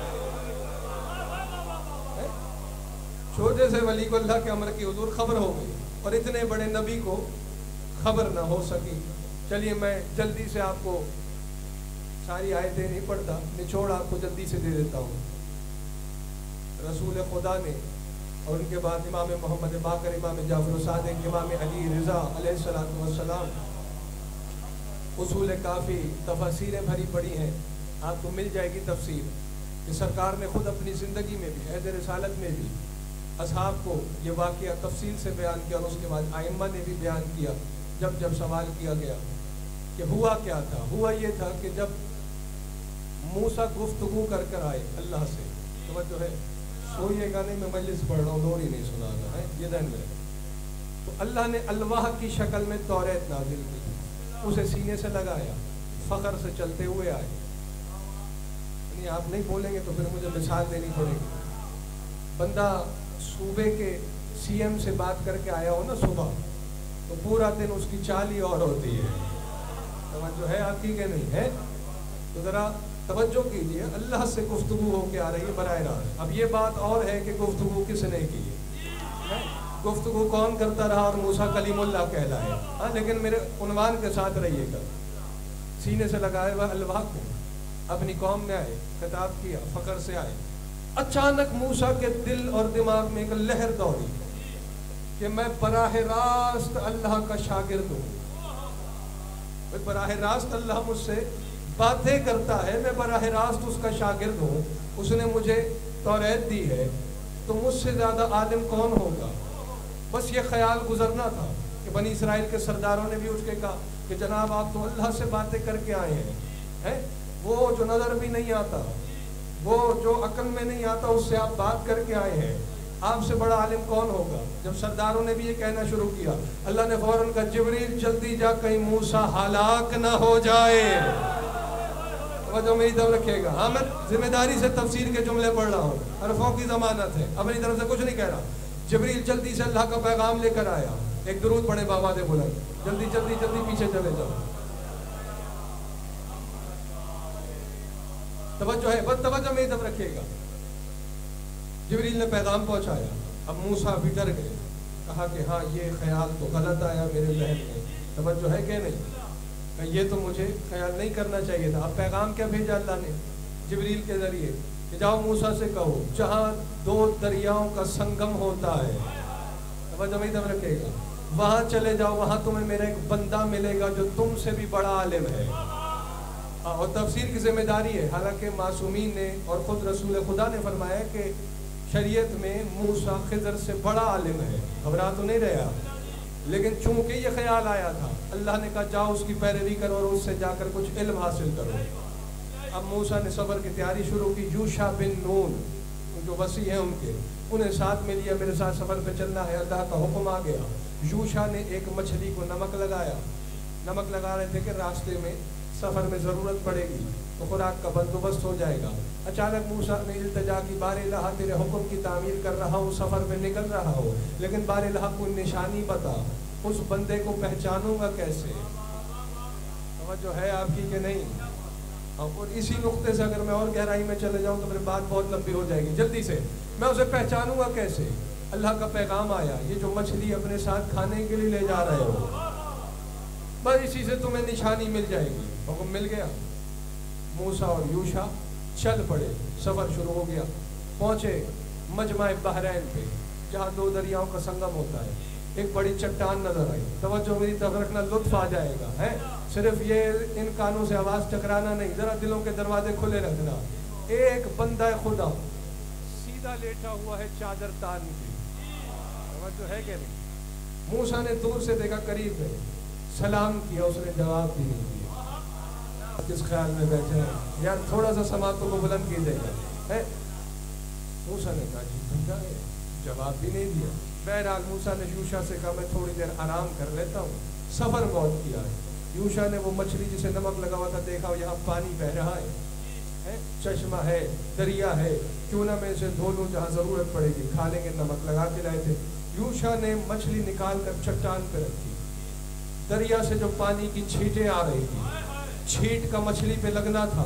S1: छोटे से वली को अल्लाह के अमर की हुजूर खबर हो गई और इतने बड़े नबी को खबर ना हो सकी। चलिए मैं जल्दी से आपको सारी आयतें नहीं पढ़ता, निचोड़ आपको जल्दी से दे देता हूँ। रसूल खुदा ने और उनके बाद इमाम मोहम्मद बाकर, इमाम जाफर सादिक, इमाम अली रिज़ा अलैहिस्सलातु वस्सलाम, उसूल काफ़ी तफसीरें भरी पड़ी हैं, आपको मिल जाएगी तफसीर कि सरकार ने ख़ुद अपनी ज़िंदगी में भी, अहद रिसालत में भी असहाब को ये वाक़या तफसील से बयान किया, और उसके बाद आइम्मा ने भी बयान किया। जब जब सवाल किया गया कि हुआ क्या था, हुआ ये था कि जब मूसा गुफ्तगू कर कर आए अल्लाह से, तो जो है सोइएगा नहीं, मैं मजलिस पढ़ रहा हूँ, लोर ही नहीं सुना रहा है, ये ध्यान में। तो अल्लाह ने अलवाह की शक्ल में तौरात नाजिल की, उसे सीने से लगाया, फ़ख्र से चलते हुए आए। यानी आप नहीं बोलेंगे तो फिर मुझे मिसाल देनी पड़ेगी। बंदा सूबे के सीएम से बात करके आया हो ना सुबह, तो पूरा दिन उसकी चाल ही और होती है, समझो है आपकी के नहीं है? तो ज़रा तवज्जो कीजिए, अल्लाह से गुफ्तगू होके आ रही है बराह रास्त। अब ये बात और है कि गुफ्तगू किसने की, गुफ्तगू कौन करता रहा और मूसा कलीमुल्लाह कहलाए। हाँ, लेकिन मेरे उन्वान के साथ रहिएगा। सीने से लगाए हुआ अलवाह को अपनी कौम में आए, खिताब किया, फ़ख्र से आए। अचानक मूसा के दिल और दिमाग में एक लहर दौड़ी कि मैं बराह रास्त अल्लाह का शागिर्द हूँ, बराह रास्त अल्लाह मुझसे बातें करता है, मैं बराह रास्त उसका शागिर्द हूँ, उसने मुझे तौरात दी है, तो मुझसे ज़्यादा आलिम कौन होगा? بس یہ خیال گزرنا تھا کہ بنی اسرائیل کے سرداروں نے بھی اٹھ کے کہا کہ جناب آپ تو اللہ سے باتیں کر کے آئے ہیں، وہ جو نظر بھی نہیں آتا، وہ جو عقل میں نہیں آتا، اس سے آپ بات کر کے آئے ہیں، آپ سے بڑا عالم کون ہوگا؟ جب سرداروں نے بھی یہ کہنا شروع کیا، اللہ نے فوراً کہا جبریل جلدی جا کہیں موسیٰ ہلاک نہ ہو جائے۔ جو میری طرف رکھے گا، ہاں میں ذمہ داری سے تفسیر کے جملے پڑھ رہا ہوں، حرفوں کی ضمانت ہے، اپنی طرف سے کچھ نہیں کہہ رہا۔ جبریل جلدی سے اللہ کا پیغام لے کر آیا، ایک درود پڑھے بابا دے بلند، جلدی جلدی جلدی پیچھے چلے جاؤ، توجہ ہے، بس توجہ میری طرف رکھیے گا۔ جبریل نے پیغام پہنچایا، اب موسیٰ بھی ڈر گئے، کہا کہ ہاں یہ خیال تو غلط آیا میرے ذہن میں، توجہ ہے کہ نہیں، کہ یہ تو مجھے خیال نہیں کرنا چاہیے تھا۔ اب پیغام کیا بھیجا اللہ نے جبریل کے ذریعے کہ جاؤ موسیٰ سے کہو جہاں دو دریاؤں کا سنگم ہوتا ہے، توجہ میری طرف رکھے گا، وہاں چلے جاؤ، وہاں تمہیں میرا ایک بندہ ملے گا جو تم سے بھی بڑا عالم ہے۔ اور تفسیر کی ذمہ داری ہے، حالانکہ معصومین نے اور خود رسول خدا نے فرمایا کہ شریعت میں موسیٰ خضر سے بڑا عالم ہے، گھبرا تو نہیں رہا، لیکن چونکہ یہ خیال آیا تھا، اللہ نے کہا جاؤ اس کی پیروی کرو اور اس سے جا کر کچھ علم حاصل کرو۔ اب موسیٰ نے سفر کی تیاری شروع کی، یوشع بن نون جو وسیع ہیں ان کے، انہیں ساتھ میں لیا، میرے ساتھ سفر پہ چلنا ہے، اللہ کا حکم آ گیا۔ یوشع نے ایک مچھلی کو نمک لگایا، نمک لگا رہے تھے کہ راستے میں سفر میں ضرورت پڑے گی تو خوراک کا بندوبست ہو جائے گا۔ اچانک موسیٰ نے التجا کی، بار الہ تیرے حکم کی تعمیر کر رہا ہوں، سفر پہ نکل رہا ہوں، لیکن بار الہ کوئی نشانی بتا، اس بندے کو پہچانوں گا کیسے؟ توجہ ہے آپ کی کہ نہیں؟ اور اسی نقطے سے اگر میں اور گہرائی میں چلے جاؤں تو میری بات بہت لمبی ہو جائے گی، جلدی سے میں اسے پہچانوں گا کیسے؟ اللہ کا پیغام آیا، یہ جو مچھلی اپنے ساتھ کھانے کے لیے لے جا رہے ہو، بس اسی سے تمہیں نشانی مل جائے گی۔ حکم مل گیا، موسیٰ اور یوشع چل پڑے، سفر شروع ہو گیا، پہنچے مجمع بحرین پہ جہاں دو دریاؤں کا سنگم ہوتا ہے۔ ایک بڑی چٹان نظر آئی، توجہ میری طرف رکھنا، لطف آ جائے گا، ہے صرف یہ ان کانوں سے آواز ٹکرانا نہیں، ذرا دلوں کے دروازے کھلے رکھنا۔ ایک بندہ خدا سیدھا لیٹا ہوا ہے چادر تان کی، توجہ ہے کہ نہیں؟ موسیٰ نے دور سے دیکھا، قریب ہے، سلام کیا، اس نے جواب بھی نہیں دیا۔ کس خیال میں بیٹھے ہیں یار، تھوڑا سا سماعتوں کو بلند کیجیے گا۔ موسیٰ نے کہا جی بندہ ہے، جواب بھی نہیں دیا۔ بہرحال موسیٰ نے یوشع سے کہا میں تھوڑی دیر آرام کر لیتا ہوں، سفر بہت کیا ہے۔ یوشع نے وہ مچھلی جسے نمک لگا ہوا تھا دیکھا، یہاں پانی بہ رہا ہے، چشمہ ہے، دریا ہے، کیوں نہ میں اسے دھو لوں، جہاں ضرورت پڑے گی کھا لیں گے، نمک لگا کے لائے تھے۔ یوشع نے مچھلی نکال کر چٹان پہ رکھی، دریا سے جو پانی کی چھینٹیں آ رہی تھی، چھینٹ کا مچھلی پہ لگنا تھا،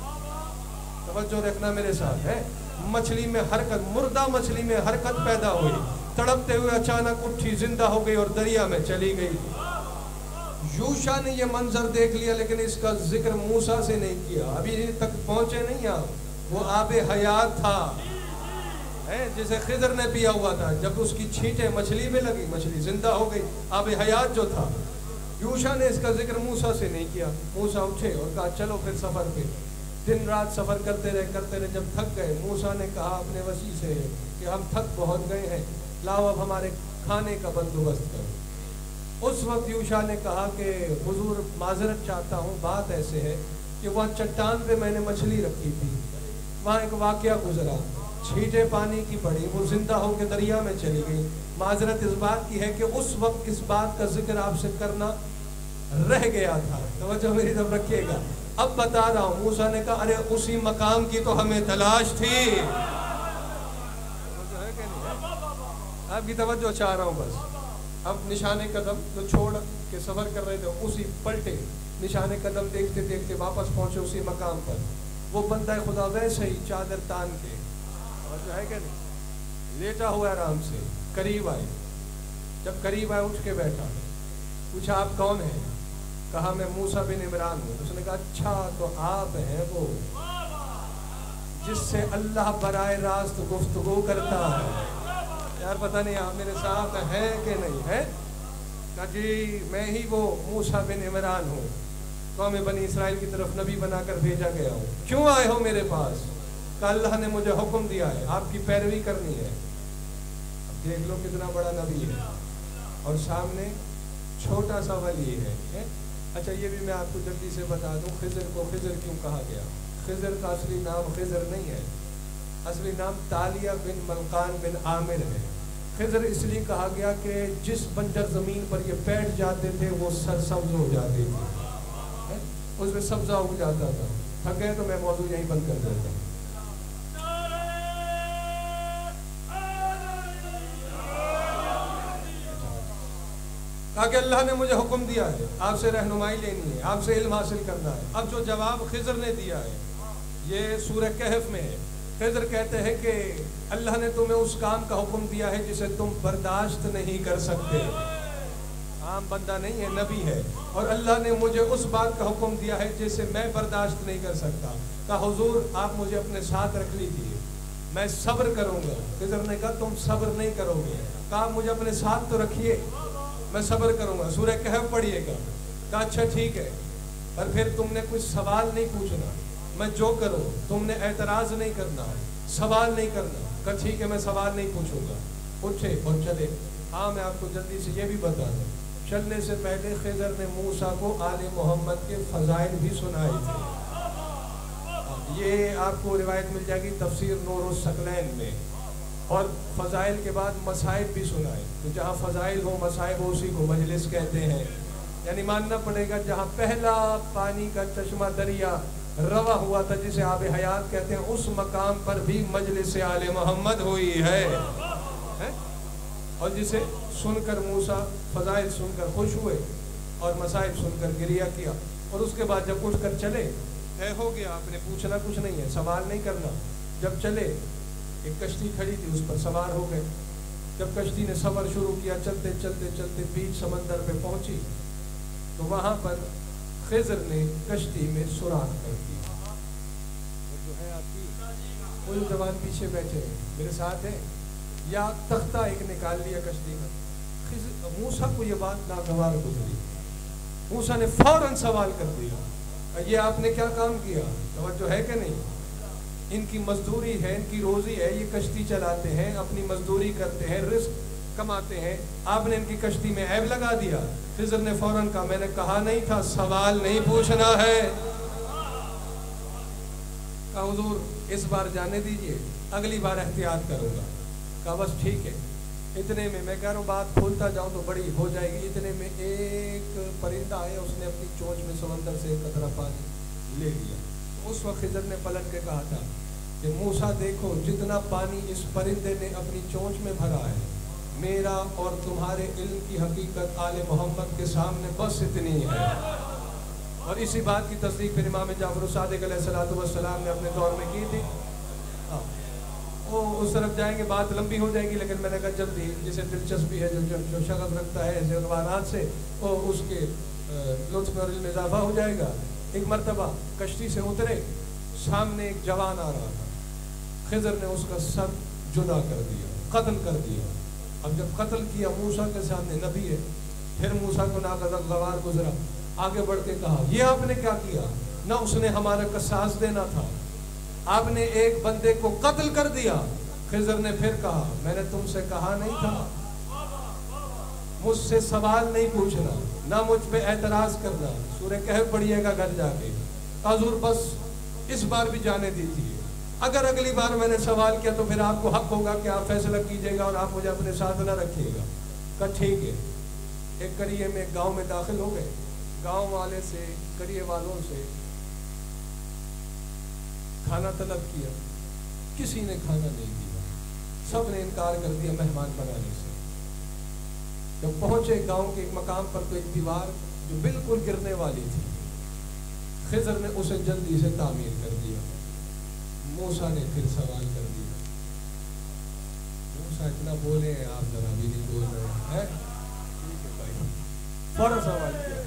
S1: توجہ رکھنا میرے ساتھ، ہے مچھلی میں حرکت، مردہ مچھلی میں حرکت پیدا ہوئی، تڑپتے ہوئے اچانک اٹھی، زندہ ہو گئی اور دریا میں چلی گئی۔ یوشع نے یہ منظر دیکھ لیا، لیکن اس کا ذکر موسیٰ سے نہیں کیا، ابھی تک پہنچے نہیں آپ۔ وہ آب حیات تھا، جسے خضر نے پیا ہوا تھا، جب اس کی چھینٹیں مچھلی میں لگی، مچھلی زندہ ہو گئی، آب حیات جو تھا۔ یوشع نے اس کا ذکر موسیٰ سے نہیں کیا۔ موسیٰ اٹھے اور کہا چلو پھر سفر پہ، دن رات سفر کرتے رہے، جب تھک گئے، موسیٰ نے کہا اپنے وسیع سے کہ ہم تھک بہت گئے ہیں، لاؤ اب ہمارے کھانے کا بندوبست کرو۔ اس وقت یوشع نے کہا کہ حضور معذرت چاہتا ہوں، بات ایسے ہے کہ وہاں چٹان پہ میں نے مچھلی رکھی تھی، وہاں ایک واقعہ گزرا، چھینٹیں پانی کی پڑی، وہ زندہ ہو کے دریا میں چلی گئی۔ معذرت اس بات کی ہے کہ اس وقت اس بات کا ذکر آپ سے کرنا رہ گیا تھا، توجہ میری طرف رکھیے گا۔ اب بتا رہا ہوں، موسیٰ نے کہا ارے اسی مقام کی تو ہمیں تلاش تھی۔ آپ کی توجہ چاہ رہا ہوں بس۔ اب نشان قدم جو چھوڑ کے سفر کر رہے تھے، اسی پلٹے، نشان قدم دیکھتے دیکھتے واپس پہنچے اسی مقام پر۔ وہ بندہ خدا ویسے ہی چادر تان کے، توجہ ہے کہ نہیں، لیٹا ہوا آرام سے، قریب آئے۔ جب قریب آئے اٹھ کے بیٹھا، پوچھا آپ کون ہیں؟ کہا میں موسیٰ بن عمران ہوں۔ اس نے کہا اچھا تو آپ ہیں وہ جس سے اللہ براہ راست گفتگو کرتا ہے؟ یار پتہ نہیں آپ میرے ساتھ ہیں کہ نہیں ہے؟ کہا جی میں ہی وہ موسیٰ بن عمران ہوں، قوم بنی اسرائیل کی طرف نبی بنا کر بھیجا گیا ہوں۔ کیوں آئے ہو میرے پاس؟ کہا اللہ نے مجھے حکم دیا ہے، آپ کی پیروی کرنی ہے۔ देख लो कितना बड़ा नबी है और सामने छोटा सा वली है। अच्छा ये भी मैं आपको जल्दी से बता दूं, खिज़र को खिज़र क्यों कहा गया। खिज़र का असली नाम खिज़र नहीं है, असली नाम तालिया बिन मलकान बिन आमिर है। खिज़र इसलिए कहा गया कि जिस बंजर ज़मीन पर ये बैठ जाते थे वो सरसब्ज हो जाती थी, उसमें सब्जा उग जाता था। थक गए तो मैं मौजूद यहीं बंद कर देता हूँ। कहा कि अल्लाह ने मुझे हुक्म दिया है, आपसे रहनुमाई लेनी है, आपसे इल्म हासिल करना है। अब जो जवाब खिज़र ने दिया है ये सूरह कहफ में है। खिज़र कहते हैं कि अल्लाह ने तुम्हें उस काम का हुक्म दिया है जिसे तुम बर्दाश्त नहीं कर सकते। आम बंदा नहीं है, नबी है, और अल्लाह ने मुझे उस बात का हुक्म दिया है जिसे मैं बर्दाश्त नहीं कर सकता। कहा हुजूर आप मुझे अपने साथ रख लीजिए, मैं सब्र करूँगा। खिज़र ने कहा तुम सब्र नहीं करोगे। कहा मुझे अपने साथ तो रखिए, मैं सब्र करूँगा। सूरह कहफ पढ़िएगा। कहा अच्छा ठीक है, पर फिर तुमने कुछ सवाल नहीं पूछना, मैं जो करूँ तुमने एतराज़ नहीं करना, सवाल नहीं करना। कहा ठीक है मैं सवाल नहीं पूछूंगा। उठे और चले। हाँ मैं आपको जल्दी से ये भी बता दूँ, चलने से पहले खिज़र ने मूसा को आले मोहम्मद के फ़ज़ाइल भी सुनाए थे। ये आपको रिवायत मिल जाएगी तफसीर नूर सकलैन में। और फ़ज़ाइल के बाद मसाइब भी सुनाए। तो जहाँ फ़ज़ाइल हो मसाइब हो उसी को मजलिस कहते हैं। यानी मानना पड़ेगा जहाँ पहला पानी का चश्मा दरिया रवा हुआ था जिसे आब हयात कहते हैं, उस मकाम पर भी मजलिस आले मोहम्मद हुई है? और जिसे सुनकर मूसा फ़ज़ाइल सुनकर खुश हुए और मसाइब सुनकर गिरिया किया। और उसके बाद जब उठ कर चले, तय हो गया, आपने पूछना कुछ नहीं है, सवाल नहीं करना। जब चले एक कश्ती खड़ी थी, उस पर सवार हो गए। जब कश्ती ने सफ़र शुरू किया, चलते चलते चलते बीच समंदर पे पहुंची तो वहां पर खिज़र ने कश्ती में सुराख कर दिया। वो जो है आपकी वो जो जवान पीछे बैठे हैं मेरे साथ है, या तख्ता एक निकाल लिया कश्ती का। मूसा को ये बात नागवार गुजरी। मूसा ने फौरन सवाल कर दिया, ये आपने क्या काम किया? तवज्जो है कि नहीं? इनकी मजदूरी है, इनकी रोजी है, ये कश्ती चलाते हैं, अपनी मजदूरी करते हैं, रिस्क कमाते हैं, आपने इनकी कश्ती में ऐब लगा दिया। खिज़र ने फौरन कहा मैंने कहा नहीं था, सवाल नहीं पूछना है। कहा हुजूर इस बार जाने दीजिए, अगली बार एहतियात करूँगा। कहा बस ठीक है। इतने में मैं कह रहा हूँ बात खोलता जाऊँ तो बड़ी हो जाएगी। इतने में एक परिंदा आया, उसने अपनी चोंच में समंदर से एक कतरा पानी ले लिया। उस वक्त खिज़र ने पलट के कहा था कि मूसा देखो जितना पानी इस परिंदे ने अपनी चोंच में भरा है, मेरा और तुम्हारे इल्म की हकीकत आले मोहम्मद के सामने बस इतनी है। और इसी बात की तस्दीक फिर इमाम जाफर सादिक अलैहिस्सलातु वस्सलाम ने अपने दौर में की थी। वो उस तरफ जाएंगे, बात लंबी हो जाएगी, लेकिन मैंने कहा जल्दी, जिसे दिलचस्पी है, जो शगफ रखता है ऐसे अखबारात से, वो उसके लुत्फ़ और इल्म में इजाफा हो जाएगा। एक मरतबा कश्ती से उतरे, सामने एक जवान आ रहा था। खिज़र ने उसका सर जुदा कर दिया, कत्ल कर दिया। अब जब कत्ल किया, मूसा के सामने नबी है, फिर मूसा को नागवार गुजरा, आगे बढ़ के कहा ये आपने क्या किया? ना उसने हमारा कसास देना था, आपने एक बंदे को कत्ल कर दिया। खिज़र ने फिर कहा मैंने तुमसे कहा नहीं था, मुझसे सवाल नहीं पूछना, ना मुझ पे एतराज़ करना। सूरह कहफ पढ़िएगा घर जाके। हुजूर बस इस बार भी जाने दीजिए, अगर अगली बार मैंने सवाल किया तो फिर आपको हक होगा कि आप फैसला कीजिएगा और आप मुझे अपने साथ न रखिएगा। कहा ठीक है। एक करिए में गांव में दाखिल हो गए। गांव वाले से, करिए वालों से खाना तलब किया, किसी ने खाना नहीं दिया, सब ने इनकार कर दिया मेहमान बनाने से। जब पहुंचे गांव के एक मकाम पर तो एक दीवार जो बिल्कुल गिरने वाली थी, खिज़र ने उसे जल्दी से तामीर कर दिया। मूसा ने फिर सवाल कर दिया। मूसा इतना बोले हैं, आप जरा भी नहीं बोल रहे हैं। ठीक है भाई, फौरन सवाल किया,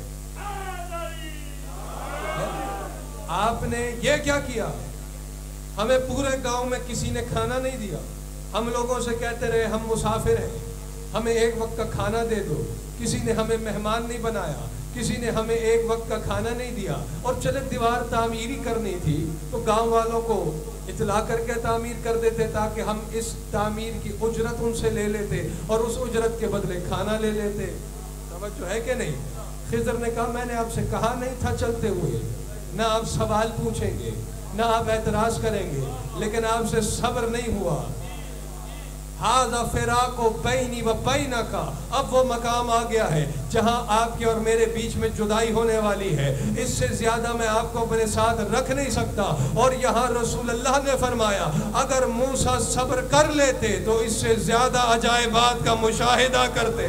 S1: आपने ये क्या किया? हमें पूरे गांव में किसी ने खाना नहीं दिया, हम लोगों से कहते रहे हम मुसाफिर हैं, हमें एक वक्त का खाना दे दो, किसी ने हमें मेहमान नहीं बनाया, किसी ने हमें एक वक्त का खाना नहीं दिया। और चले दीवार तामीरी करनी थी तो गांव वालों को اطلاع کر کے تعمیر کر دیتے تاکہ ہم اس تعمیر کی اجرت ان سے لے لیتے اور اس اجرت کے بدلے کھانا لے لیتے. توجہ ہے کہ نہیں؟ خضر نے کہا میں نے آپ سے کہا نہیں تھا چلتے ہوئے نہ آپ سوال پوچھیں گے نہ آپ اعتراض کریں گے، لیکن آپ سے صبر نہیں ہوا. ھذا فراق بینی و بینک، اب وہ مقام آ گیا ہے جہاں آپ کے اور میرے بیچ میں جدائی ہونے والی ہے. اس سے زیادہ میں آپ کو اپنے ساتھ رکھ نہیں سکتا. اور یہاں رسول اللہ نے فرمایا اگر موسیٰ صبر کر لیتے تو اس سے زیادہ عجائبات کا مشاہدہ کرتے.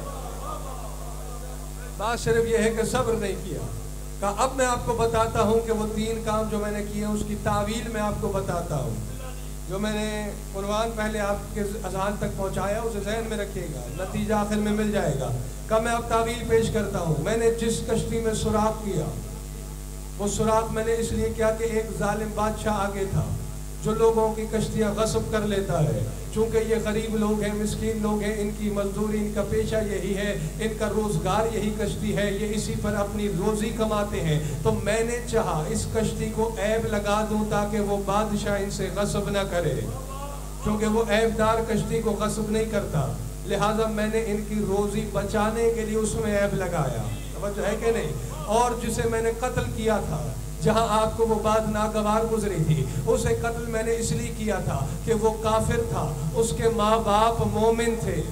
S1: بات صرف یہ ہے کہ صبر نہیں کیا. کہا اب میں آپ کو بتاتا ہوں کہ وہ 3 کام جو میں نے کیے اس کی تعویل میں آپ کو بتاتا ہوں. جو میں نے عنوان پہلے آپ کے اذہان تک پہنچایا اسے ذہن میں رکھیے گا، نتیجہ آخر میں مل جائے گا. کہ میں اب تعویل پیش کرتا ہوں. میں نے جس کشتی میں سوراخ کیا وہ سوراخ میں نے اس لیے کیا کہ ایک ظالم بادشاہ آگے تھا جو لوگوں کی کشتیاں غصب کر لیتا ہے. چونکہ یہ غریب لوگ ہیں، مسکین لوگ ہیں، ان کی مزدوری، ان کا پیشہ یہی ہے، ان کا روزگار یہی کشتی ہے، یہ اسی پر اپنی روزی کماتے ہیں. تو میں نے چاہا اس کشتی کو عیب لگا دوں تاکہ وہ بادشاہ ان سے غصب نہ کرے، کیونکہ وہ عیب دار کشتی کو غصب نہیں کرتا. لہٰذا میں نے ان کی روزی بچانے کے لیے اس میں عیب لگایا. توجہ ہے کہ نہیں؟ اور جسے میں نے قتل کیا تھا، جہاں آپ کو وہ بات ناگوار گزری تھی، اسے قتل میں نے اس لیے کیا تھا کہ وہ کافر تھا، اس کے ماں باپ مومن تھے.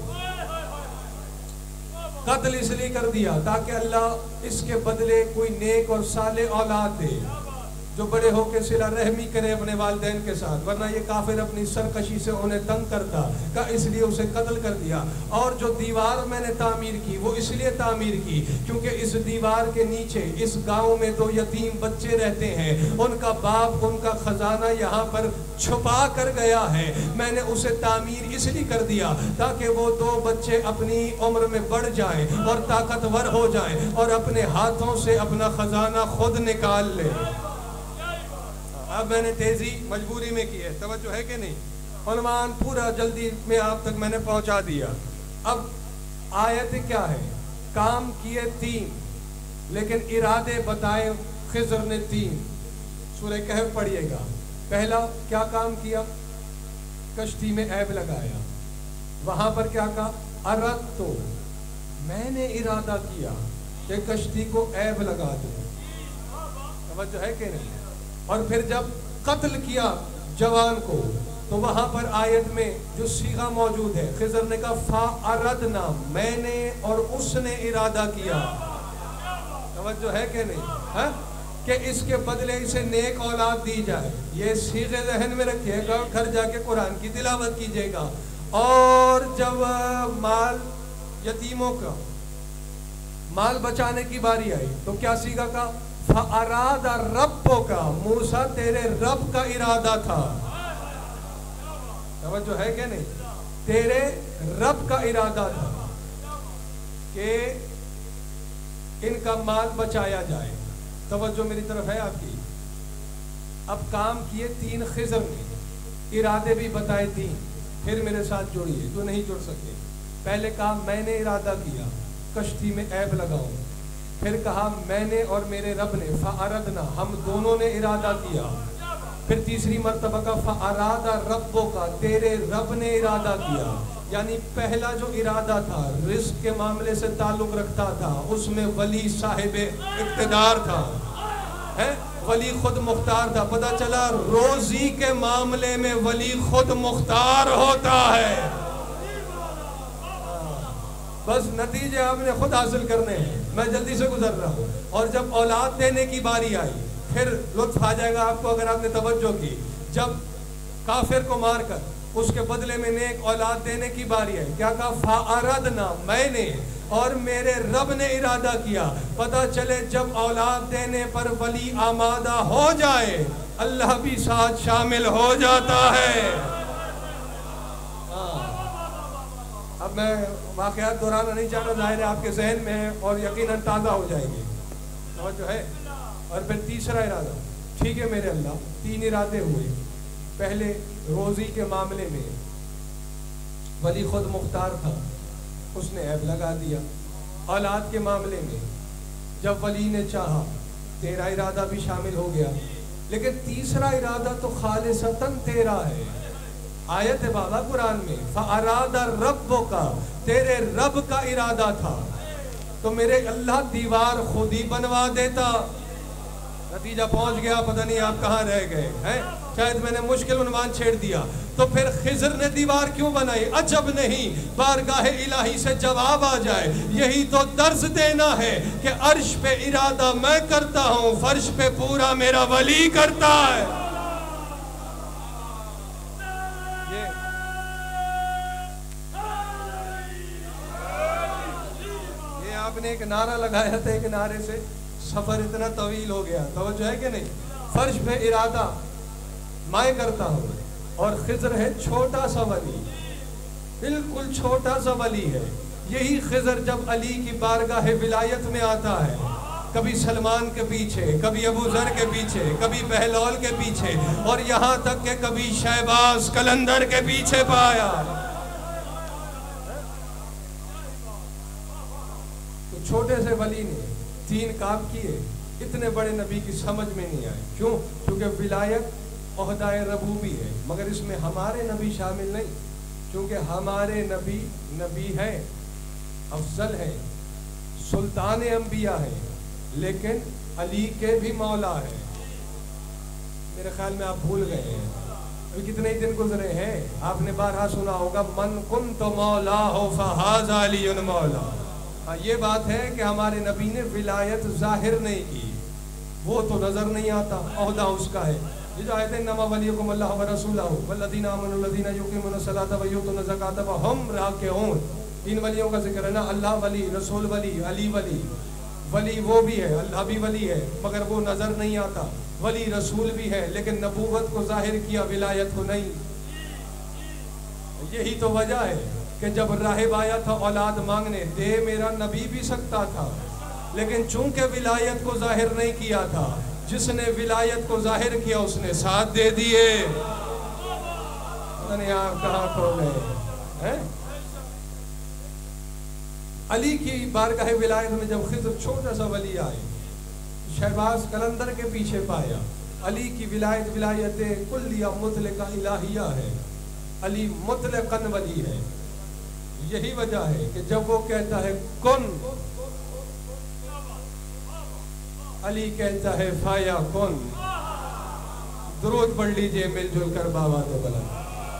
S1: قتل اس لیے کر دیا تاکہ اللہ اس کے بدلے کوئی نیک اور صالح اولاد دے جو بڑے ہو کے صلہ رحمی کرے اپنے والدین کے ساتھ، ورنہ یہ کافر اپنی سرکشی سے انہیں تنگ کرتا. کہ اس لیے اسے قتل کر دیا. اور جو دیوار میں نے تعمیر کی وہ اس لیے تعمیر کی کیونکہ اس دیوار کے نیچے اس گاؤں میں 2 یتیم بچے رہتے ہیں، ان کا باپ ان کا خزانہ یہاں پر چھپا کر گیا ہے. میں نے اسے تعمیر اس لیے کر دیا تاکہ وہ 2 بچے اپنی عمر میں بڑھ جائیں اور طاقتور ہو جائیں اور اپنے ہاتھوں سے اپنا خزانہ خود نکال لیں. اب میں نے تیزی مجبوری میں کی ہے. توجہ ہے کہ نہیں؟ عنوان پورا جلدی میں آپ تک میں نے پہنچا دیا. اب آیت کیا ہے؟ کام کیے 3 لیکن ارادے بتائے خضر نے 3. سورہ کہف پڑھیے گا. پہلا کیا کام کیا؟ کشتی میں عیب لگایا. وہاں پر کیا کہا؟ اردت تو میں نے ارادہ کیا کہ کشتی کو عیب لگا دوں. توجہ ہے کہ نہیں؟ اور پھر جب قتل کیا جوان کو تو وہاں پر آیت میں جو صیغہ موجود ہے، خضر نے کہا فَأَرَدْنَا، میں نے اور اس نے ارادہ کیا. توجہ ہے کہ نہیں؟ کہ اس کے بدلے اسے نیک اولاد دی جائے. یہ صیغے ذہن میں رکھیے گا، گھر جا کے قرآن کی تلاوت کیجیے گا. اور جب مال یتیموں کا مال بچانے کی باری آئی تو کیا صیغہ کا؟ فَأَرَادَ رَبُّكَ، موسیٰ تیرے رب کا ارادہ تھا. توجہ ہے کہ نہیں؟ تیرے رب کا ارادہ تھا کہ ان کا مال بچایا جائے. توجہ میری طرف ہے آپ کی؟ اب کام کیے 3 خضر نے، ارادے بھی بتائے 3. پھر میرے ساتھ جوڑیے جو نہیں جڑ سکتے. پہلے کہا میں نے ارادہ کیا کشتی میں عیب لگاؤں. پھر کہا میں نے اور میرے رب نے، فَأَرَدْنَا، ہم دونوں نے ارادہ کیا. پھر تیسری مرتبہ کا فَأَرَادَ رَبُّكَ، تیرے رب نے ارادہ کیا. یعنی پہلا جو ارادہ تھا رزق کے معاملے سے تعلق رکھتا تھا، اس میں ولی صاحب اقتدار تھا، ولی خود مختار تھا. پتہ چلا روزی کے معاملے میں ولی خود مختار ہوتا ہے. بس نتیجے آپ نے خود حاصل کرنے ہیں. میں جلدی سے گزر رہا ہوں. اور جب اولاد دینے کی باری آئی پھر لطف آ جائے گا آپ کو اگر آپ نے توجہ کی. جب کافر کو مار کر اس کے بدلے میں نیک اولاد دینے کی باری آئی کیا کہا؟ فَأَرَدْنَا، میں نے اور میرے رب نے ارادہ کیا. پتہ چلے جب اولاد دینے پر ولی آمادہ ہو جائے اللہ بھی ساتھ شامل ہو جاتا ہے. اب میں واقعات دہرانا نہیں چاہتا، ظاہر ہے آپ کے ذہن میں ہے اور یقیناً تازہ ہو جائیں گے. توجہ ہے؟ اور پھر تیسرا ارادہ، ٹھیک ہے میرے اللہ، 3 ارادے ہوئے. پہلے روزی کے معاملے میں ولی خود مختار تھا، اس نے عیب لگا دیا. اولاد کے معاملے میں جب ولی نے چاہا تیرا ارادہ بھی شامل ہو گیا. لیکن تیسرا ارادہ تو خالصتاً تیرا ہے. آیت ہے بابا قرآن میں فَأَرَادَ رَبُّكَ، تیرے رب کا ارادہ تھا تو میرے اللہ دیوار خود ہی بنوا دیتا. نتیجہ پہنچ گیا، پتہ نہیں آپ کہاں رہ گئے ہیں. شاید میں نے مشکل عنوان چھیڑ دیا. تو پھر خضر نے دیوار کیوں بنائی؟ عجب نہیں بارگاہ الہی سے جواب آ جائے. یہی تو درس دینا ہے کہ عرش پہ ارادہ میں کرتا ہوں، فرش پہ پورا میرا ولی کرتا ہے. یہ آپ نے ایک نعرہ لگایا تھا، ایک نعرے سے سفر اتنا طویل ہو گیا. توجہ ہے کہ نہیں؟ فرش پہ ارادہ میں کرتا ہوں، اور خضر ہے چھوٹا سا ولی، بالکل چھوٹا سا ولی ہے. یہی خضر جب علی کی بارگاہ ولایت میں آتا ہے، کبھی سلمان کے پیچھے، کبھی ابو ذر کے پیچھے، کبھی بہلول کے پیچھے، اور یہاں تک کہ کبھی شہباز قلندر کے پیچھے پایا. تو چھوٹے سے ولی نے 3 کام کیے، اتنے بڑے نبی کی سمجھ میں نہیں آئے. کیوں؟ کیونکہ ولایت عہدہ ربوبی ہے، مگر اس میں ہمارے نبی شامل نہیں. کیونکہ ہمارے نبی ہیں، افضل ہیں، سلطان انبیاء ہیں، لیکن علی کے بھی مولا ہیں. میرے خیال میں آپ بھول گئے ہیں، ابھی کتنے ہی دن گزرے ہیں. آپ نے بارہا سنا ہوگا من کنت مولا ہو فہذا علی مولا. ہاں یہ بات ہے کہ ہمارے نبی نے ولایت ظاہر نہیں کی، وہ تو نظر نہیں آتا، عہدہ اس کا ہے. یہ جو آیت ہے انما ولیکم اللہ ورسولہ والذین آمنوا الذین یقیمون الصلاۃ ویؤتون الزکاۃ وہم راکعون. 3 ولیوں کا ذکر ہے نا، اللہ ولی، رسول ولی، علی ولی. ولی وہ بھی ہے، اللہ بھی ولی ہے، مگر وہ نظر نہیں آتا. ولی رسول بھی ہے، لیکن نبوت کو ظاہر کیا، ولایت کو نہیں. یہی تو وجہ ہے کہ جب راہب آیا تھا اولاد مانگنے، دے میرا نبی بھی سکتا تھا، لیکن چونکہ ولایت کو ظاہر نہیں کیا تھا، جس نے ولایت کو ظاہر کیا اس نے ساتھ دے دیے. پتہ نہیں آپ کہاں کھو گئے. علی کی بارگاہ ولایت میں جب خضر چھوٹا سا ولی آئے، شہباز قلندر کے پیچھے پایا. علی کی ولایت کلیہ مطلقہ الہیہ ہے، علی مطلقاً ولی ہے. یہی وجہ ہے کہ جب وہ کہتا ہے کن، علی کہتا ہے فایا کن. درود پڑھ لیجئے مل جل کر بابا تو بلند.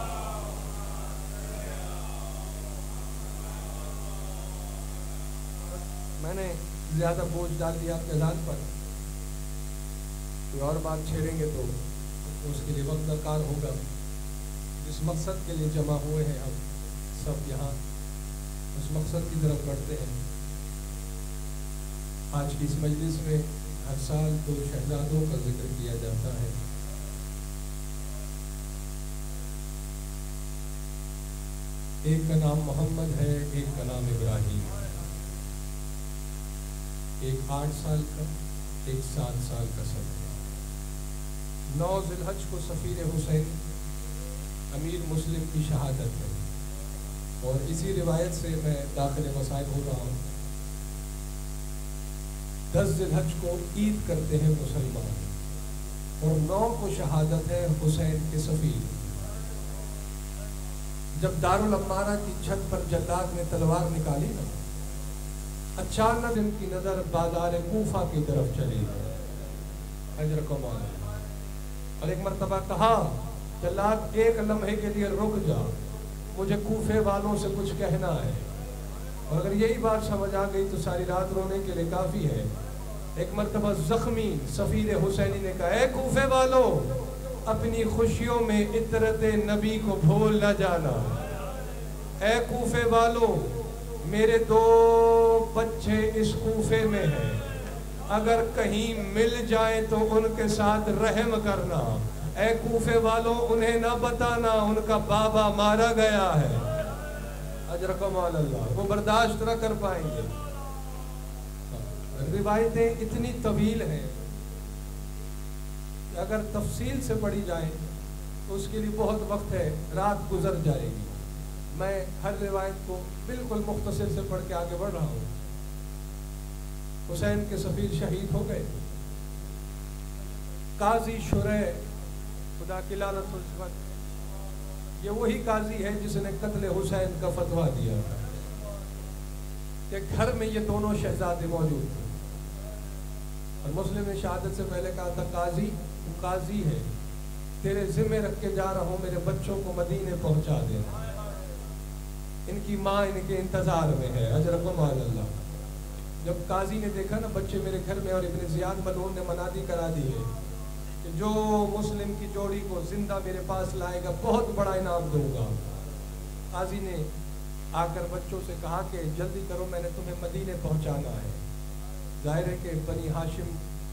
S1: میں نے زیادہ بوجھ ڈال دیا آپ کے ذات پر، کوئی اور بات چھیڑیں گے تو اس کے لیے وقت درکار ہوگا. جس مقصد کے لیے جمع ہوئے ہیں ہم سب یہاں، اس مقصد کی طرف بڑھتے ہیں. آج کی اس مجلس میں ہر سال 2 شہزادوں کا ذکر کیا جاتا ہے. ایک کا نام محمد ہے، ایک کا نام ابراہیم ہے. ایک 8 سال کا، ایک 7 سال کا سب. 9 ذی الحج کو سفیر حسین امیر مسلم کی شہادت ہے، اور اسی روایت سے میں داخل مسائل ہو رہا ہوں. 10 ذی الحج کو عید کرتے ہیں مسلمان، اور 9 کو شہادت ہے حسین کے سفیر. جب دارالعمارہ کی چھت پر جلاد نے تلوار نکالی نا، اچانک ان کی نظر بازار کوفہ کی طرف چلی گئی. اجر کو مانا، اور ایک مرتبہ کہا جلاد ایک لمحے کے لیے رک جا، مجھے کوفے والوں سے کچھ کہنا ہے. اور اگر یہی بات سمجھ آ گئی تو ساری رات رونے کے لیے کافی ہے. ایک مرتبہ زخمی سفیر حسینی نے کہا اے کوفے والوں، اپنی خوشیوں میں عطرت نبی کو بھول نہ جانا. اے کوفے والوں، میرے 2 بچے اس کوفے میں ہیں، اگر کہیں مل جائیں تو ان کے ساتھ رحم کرنا. اے کوفے والوں، انہیں نہ بتانا ان کا بابا مارا گیا ہے. اجرکم اللہ، وہ برداشت نہ کر پائیں گے. روایتیں اتنی طویل ہیں کہ اگر تفصیل سے پڑھی جائیں تو اس کے لیے بہت وقت ہے، رات گزر جائے گی. میں ہر روایت کو بالکل مختصر سے پڑھ کے آگے بڑھ رہا ہوں. حسین کے سفیر شہید ہو گئے. قاضی شرح خدا کی لعنت اس وقت، یہ وہی قاضی ہے جس نے قتل حسین کا فتویٰ دیا تھا کہ گھر میں یہ دونوں شہزادے موجود تھے، اور مسلم نے شہادت سے پہلے کہا تھا قاضی تو قاضی ہے، تیرے ذمہ رکھ کے جا رہا ہوں میرے بچوں کو مدینے پہنچا دینا، ان کی ماں ان کے انتظار میں ہے، اجرکم علی اللہ۔ جب قاضی نے دیکھا نا بچے میرے گھر میں، اور ابن زیاد ملعون نے منادی کرا دی ہے کہ جو مسلم کی جوڑی کو زندہ میرے پاس لائے گا بہت بڑا انعام دوں گا، قاضی نے آ کر بچوں سے کہا کہ جلدی کرو، میں نے تمہیں مدینے پہنچانا ہے۔ ظاہر ہے کہ بنی ہاشم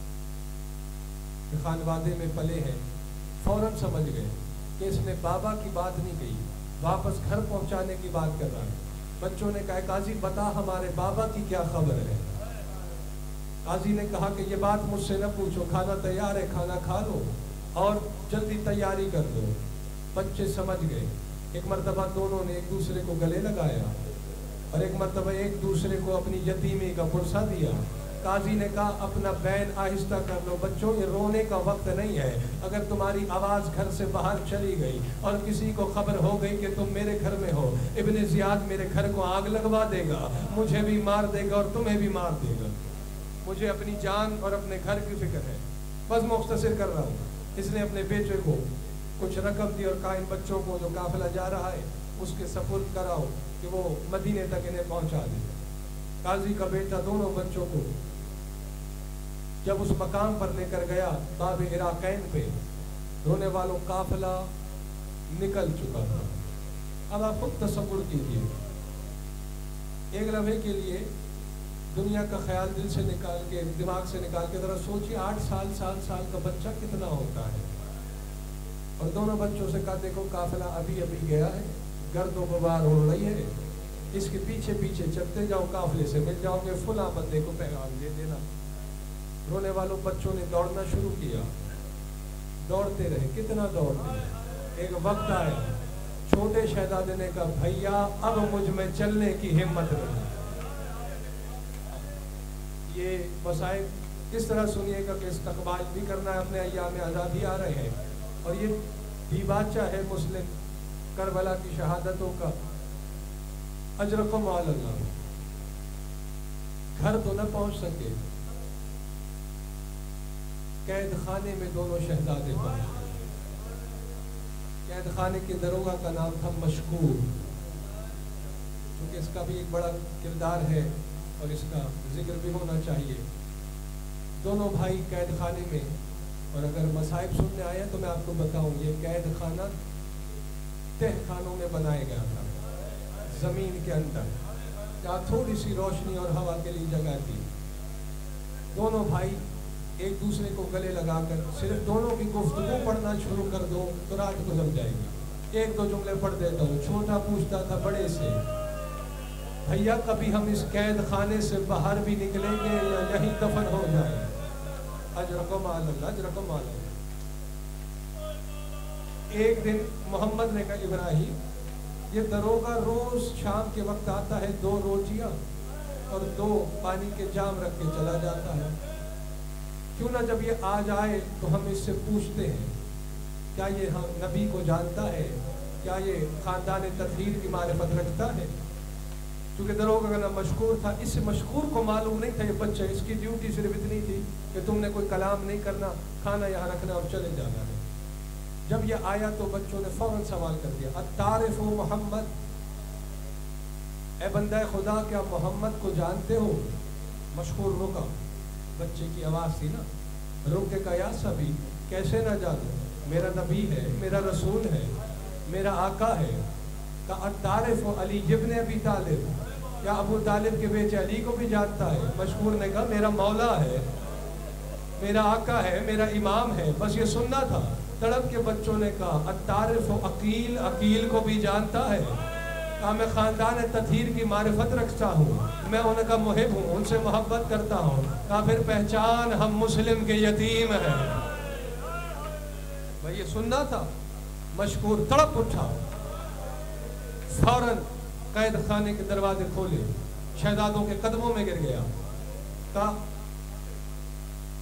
S1: کے خانوادے میں پلے ہیں، فوراً سمجھ گئے کہ اس نے بابا کی بات نہیں کہی، واپس گھر پہنچانے کی بات کر رہا ہے۔ بچوں نے کہا قاضی بتا ہمارے بابا کی کیا خبر ہے؟ قاضی نے کہا کہ یہ بات مجھ سے نہ پوچھو، کھانا تیار ہے، کھانا کھا لو اور جلدی تیاری کر دو۔ بچے سمجھ گئے۔ ایک مرتبہ دونوں نے ایک دوسرے کو گلے لگایا، اور ایک مرتبہ ایک دوسرے کو اپنی یتیمی کا پرسہ دیا۔ قاضی نے کہا اپنا بین آہستہ کر لو بچوں، یہ رونے کا وقت نہیں ہے، اگر تمہاری آواز گھر سے باہر چلی گئی اور کسی کو خبر ہو گئی کہ تم میرے گھر میں ہو، ابن زیاد میرے گھر کو آگ لگوا دے گا، مجھے بھی مار دے گا اور تمہیں بھی مار دے گا، مجھے اپنی جان اور اپنے گھر کی فکر ہے، بس مختصر کر رہا ہوں۔ اس نے اپنے بیٹے کو کچھ رقم دی اور کہا ان بچوں کو جو قافلہ جا رہا ہے اس کے سپرد کراؤ کہ وہ مدینے تک انہیں پہنچا دے۔ قاضی کا بیٹا دونوں بچوں کو جب اس مقام پر لے کر گیا، باب عراقین پہ، رونے والوں قافلہ نکل چکا تھا۔ اب آپ خود تصور کیجئے، ایک لمحے کے لیے دنیا کا خیال دل سے نکال کے، دماغ سے نکال کے ذرا سوچیے 8 سال 7 سال کا بچہ کتنا ہوتا ہے، اور دونوں بچوں سے کہا دیکھو قافلہ ابھی ابھی گیا ہے، گرد و غبار ہو رہی ہے، اس کے پیچھے پیچھے چلتے جاؤ، قافلے سے مل جاؤ گے، فلاں بندے کو پیغام دے دینا۔ رونے والوں بچوں نے دوڑنا شروع کیا، دوڑتے رہے، کتنا دوڑتے رہے، ایک وقت آیا چھوٹے شہزادے نے کہا بھیا اب مجھ میں چلنے کی ہمت نہیں۔ یہ مسائل کس طرح سنیے گا کہ استقبال بھی کرنا ہے، اپنے ایام آزادی آ رہے ہیں، اور یہ دیباچہ ہے مسلم کربلا کی شہادتوں کا، اجرکم علی اللہ۔ گھر تو نہ پہنچ سکے، قید خانے میں دونوں شہزادے پہنچے۔ قید خانے کے دروگا کا نام تھا مشکور، کیونکہ اس کا بھی ایک بڑا کردار ہے اور اس کا ذکر بھی ہونا چاہیے۔ دونوں بھائی قید خانے میں، اور اگر مصائب سننے آئے تو میں آپ کو بتاؤں یہ قید خانہ تہ خانوں میں بنایا گیا تھا، زمین کے اندر، جہاں تھوڑی سی روشنی اور ہوا کے لیے جگہ تھی۔ دونوں بھائی ایک دوسرے کو گلے لگا کر صرف دونوں کی گفتگو پڑھنا شروع کر دو تو رات گزر جائے گی۔ ایک دو جملے پڑھ دیتا ہوں۔ چھوٹا پوچھتا تھا بڑے سے بھیا کبھی ہم اس قید خانے سے باہر بھی نکلیں گے یا یہیں دفن ہو جائیں؟ اجرکم علی اللہ، اجرکم علی اللہ۔ ایک دن محمد نے کہا ابراہیم یہ دروگا روز شام کے وقت آتا ہے، 2 روٹیاں اور 2 پانی کے جام رکھ کے چلا جاتا ہے، کیوں نہ جب یہ آ جائے تو ہم اس سے پوچھتے ہیں کیا یہ ہم نبی کو جانتا ہے، کیا یہ خاندان تطہیر کی معرفت رکھتا ہے؟ چونکہ دروگا کا نام مشکور تھا، اس مشکور کو معلوم نہیں تھا یہ بچہ، اس کی ڈیوٹی صرف اتنی تھی کہ تم نے کوئی کلام نہیں کرنا، کھانا یہاں رکھنا اور چلے جانا ہے۔ جب یہ آیا تو بچوں نے فوراً سوال کر دیا اتعرف محمد، اے بندہ خدا کیا محمد کو جانتے ہو؟ مشکور رکا، بچے کی آواز تھی نا، رک کے کہا یا سبھی کیسے نہ جانو، میرا نبی ہے، میرا رسول ہے، میرا آقا ہے۔ کہا اتعرف علی ابن ابی طالب، کیا ابو طالب کے بیٹے علی کو بھی جانتا ہے؟ مشکور نے کہا میرا مولا ہے، میرا آقا ہے، میرا امام ہے، بس یہ سننا تھا۔ تڑپ کے بچوں نے کہا اتعرف عقیل، عقیل کو بھی جانتا ہے؟ کہا میں خاندان تطہیر کی معرفت رکھتا ہوں، میں ان کا محب ہوں، ان سے محبت کرتا ہوں۔ کہا پھر پہچان ہم مسلم کے یتیم ہیں۔ بھائی یہ سننا تھا۔ مشکور تڑپ اٹھا، فوراً قید خانے کے دروازے کھولے، شہزادوں کے قدموں میں گر گیا، کہا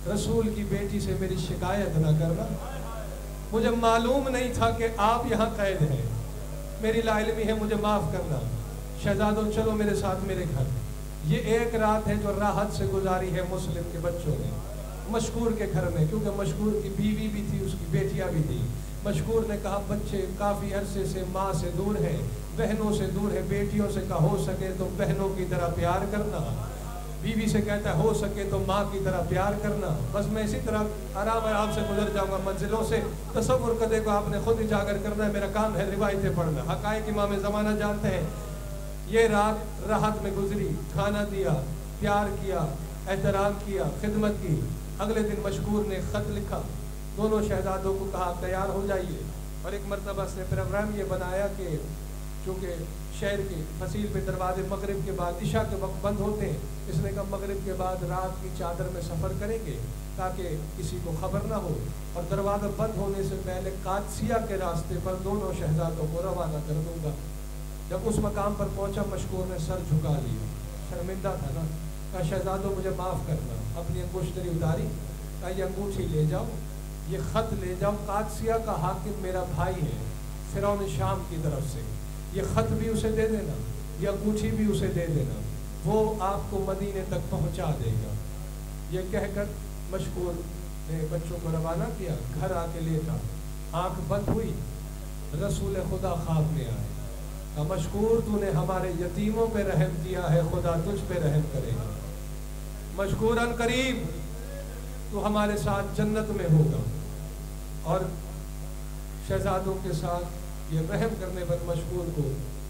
S1: रसूल की बेटी से मेरी शिकायत ना करना। मुझे मालूम नहीं था कि आप यहाँ कैद हैं, मेरी लाइल्मी है, मुझे माफ़ करना। शहजादों चलो मेरे साथ मेरे घर। ये एक रात है जो राहत से गुजारी है मुस्लिम के बच्चों ने, मशकूर के घर में, क्योंकि मशकूर की बीवी भी थी, उसकी बेटियां भी थी। मशकूर ने कहा बच्चे काफ़ी अरसे से माँ से दूर हैं, बहनों से दूर है, बेटियों से कहा हो सके तो बहनों की तरह प्यार करना। बीवी से कहता है हो सके तो माँ की तरह प्यार करना। बस मैं इसी तरह आराम से गुजर जाऊंगा मंजिलों से। तसव्वुर कदे को आपने खुद उजागर करना है, मेरा काम है रिवायतें पढ़ना। हक़ाइक़ इमाम ज़माना जानते हैं। ये रात राहत में गुजरी, खाना दिया, प्यार किया, एहतराम किया, खिदमत की। अगले दिन मशकूर ने ख़त लिखा, दोनों शहजादों को कहा तैयार हो जाइए। और एक मरतबा से प्रोग्राम ये बनाया कि चूँकि शहर की फसील पे दरवाजे मगरिब के बाद इशा के वक्त बंद होते हैं, इसने कहा मगरिब के बाद रात की चादर में सफ़र करेंगे ताकि किसी को खबर ना हो, और दरवाज़ा बंद होने से पहले कादसिया के रास्ते पर दोनों शहजादों को रवाना कर दूँगा। जब उस मकाम पर पहुँचा मशकूर ने सर झुका लिया, शर्मिंदा था ना। कहा शहजादों मुझे माफ़ करना। अपनी अंगूठी उतारी, कहा ये अंगूठी ले जाओ, ये ख़त ले जाओ, कादसिया का हाकिम मेरा भाई है फ़िरौन शाम की तरफ से, ये ख़त भी उसे दे देना, ये अंगूठी भी उसे दे देना, वो आपको मदीने तक पहुंचा देगा। ये कहकर मशकूर ने बच्चों को रवाना किया। घर आके लेटा, आंख बंद हुई, रसूल खुदा ख्वाब में आए। कहा मशकूर तूने हमारे यतीमों पे रहम किया है, खुदा तुझ पे रहम करेगा। मशकूरन करीब तू हमारे साथ जन्नत में होगा। और शहजादों के साथ ये रहम करने पर मशकूर को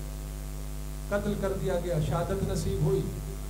S1: कत्ल कर दिया गया, शहादत नसीब हुई।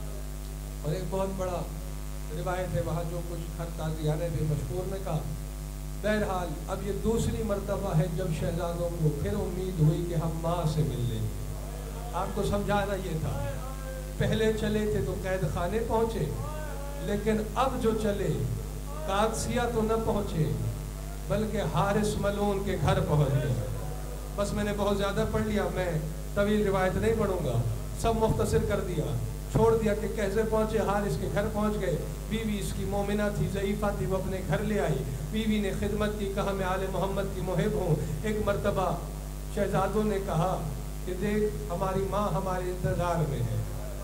S1: और एक बहुत बड़ा रिवायत है वहाँ जो कुछ खत ताज़ियाने भी मशकूर ने कहा। बहरहाल अब ये दूसरी मर्तबा है जब शहजादों को फिर उम्मीद हुई कि हम माँ से मिल लेंगे। आपको समझाना ये था, पहले चले थे तो कैद खाने पहुँचे, लेकिन अब जो चले कादसिया तो न पहुँचे बल्कि हारिस मलून के घर पहुँच गए। बस मैंने बहुत ज़्यादा पढ़ लिया, मैं तवील रिवायत नहीं पढ़ूंगा, सब मुख्तसर कर दिया, छोड़ दिया कि कैसे पहुँचे। हारिस के घर पहुँच गए। बीवी इसकी मोमिना थी, ज़ईफ़ा थी, वो अपने घर ले आई। बीवी ने खिदमत की, कहा मैं आले मोहम्मद की मुहिब हूँ। एक मरतबा शहजादों ने कहा कि देख हमारी माँ हमारे इंतज़ार में है,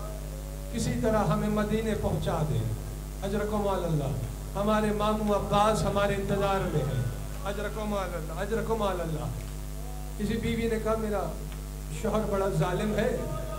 S1: किसी तरह हमें मदीने पहुँचा दे। अजरकुम अल्लाह, हमारे मामू अब्बास हमारे इंतज़ार में है। अजरकुम अल्लाह, अजरकुम अल्लाह। किसी बीवी ने कहा मेरा शौहर बड़ा जालिम है,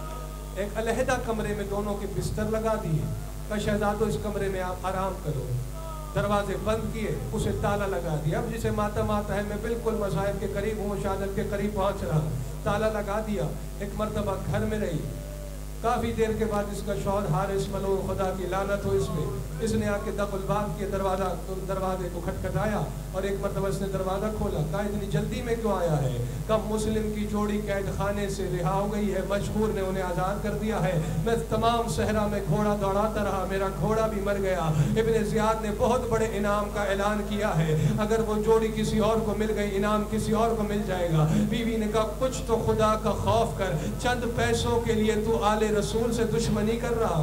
S1: एक अलहदा कमरे में दोनों के बिस्तर लगा दिए। कहा शहजादों इस कमरे में आप आराम करो। दरवाजे बंद किए, उसे ताला लगा दिया। अब जिसे मातम आता है मैं बिल्कुल मसाइब के करीब हूँ, शहादत के करीब पहुँच रहा, ताला लगा दिया। एक मरतबा घर में रही, काफ़ी देर के बाद इसका शौहर हारिस मलून, खुदा की लानत हो इसमें, इसने आके दखल बाग के दरवाजे को खटखटाया और एक मरतबा इसने दरवाज़ा खोला। कहा इतनी जल्दी में क्यों आया है? कब मुस्लिम की जोड़ी कैद खाने से रिहा हो गई है, मशहूर ने उन्हें आज़ाद कर दिया है। मैं तमाम सहरा में घोड़ा दौड़ाता रहा, मेरा घोड़ा भी मर गया। इब्ने ज़ियाद ने बहुत बड़े इनाम का ऐलान किया है, अगर वो जोड़ी किसी और को मिल गई इनाम किसी और को मिल जाएगा। बीवी ने कहा कुछ तो खुदा का खौफ कर, चंद पैसों के लिए तू आले रसूल से दुश्मनी कर रहा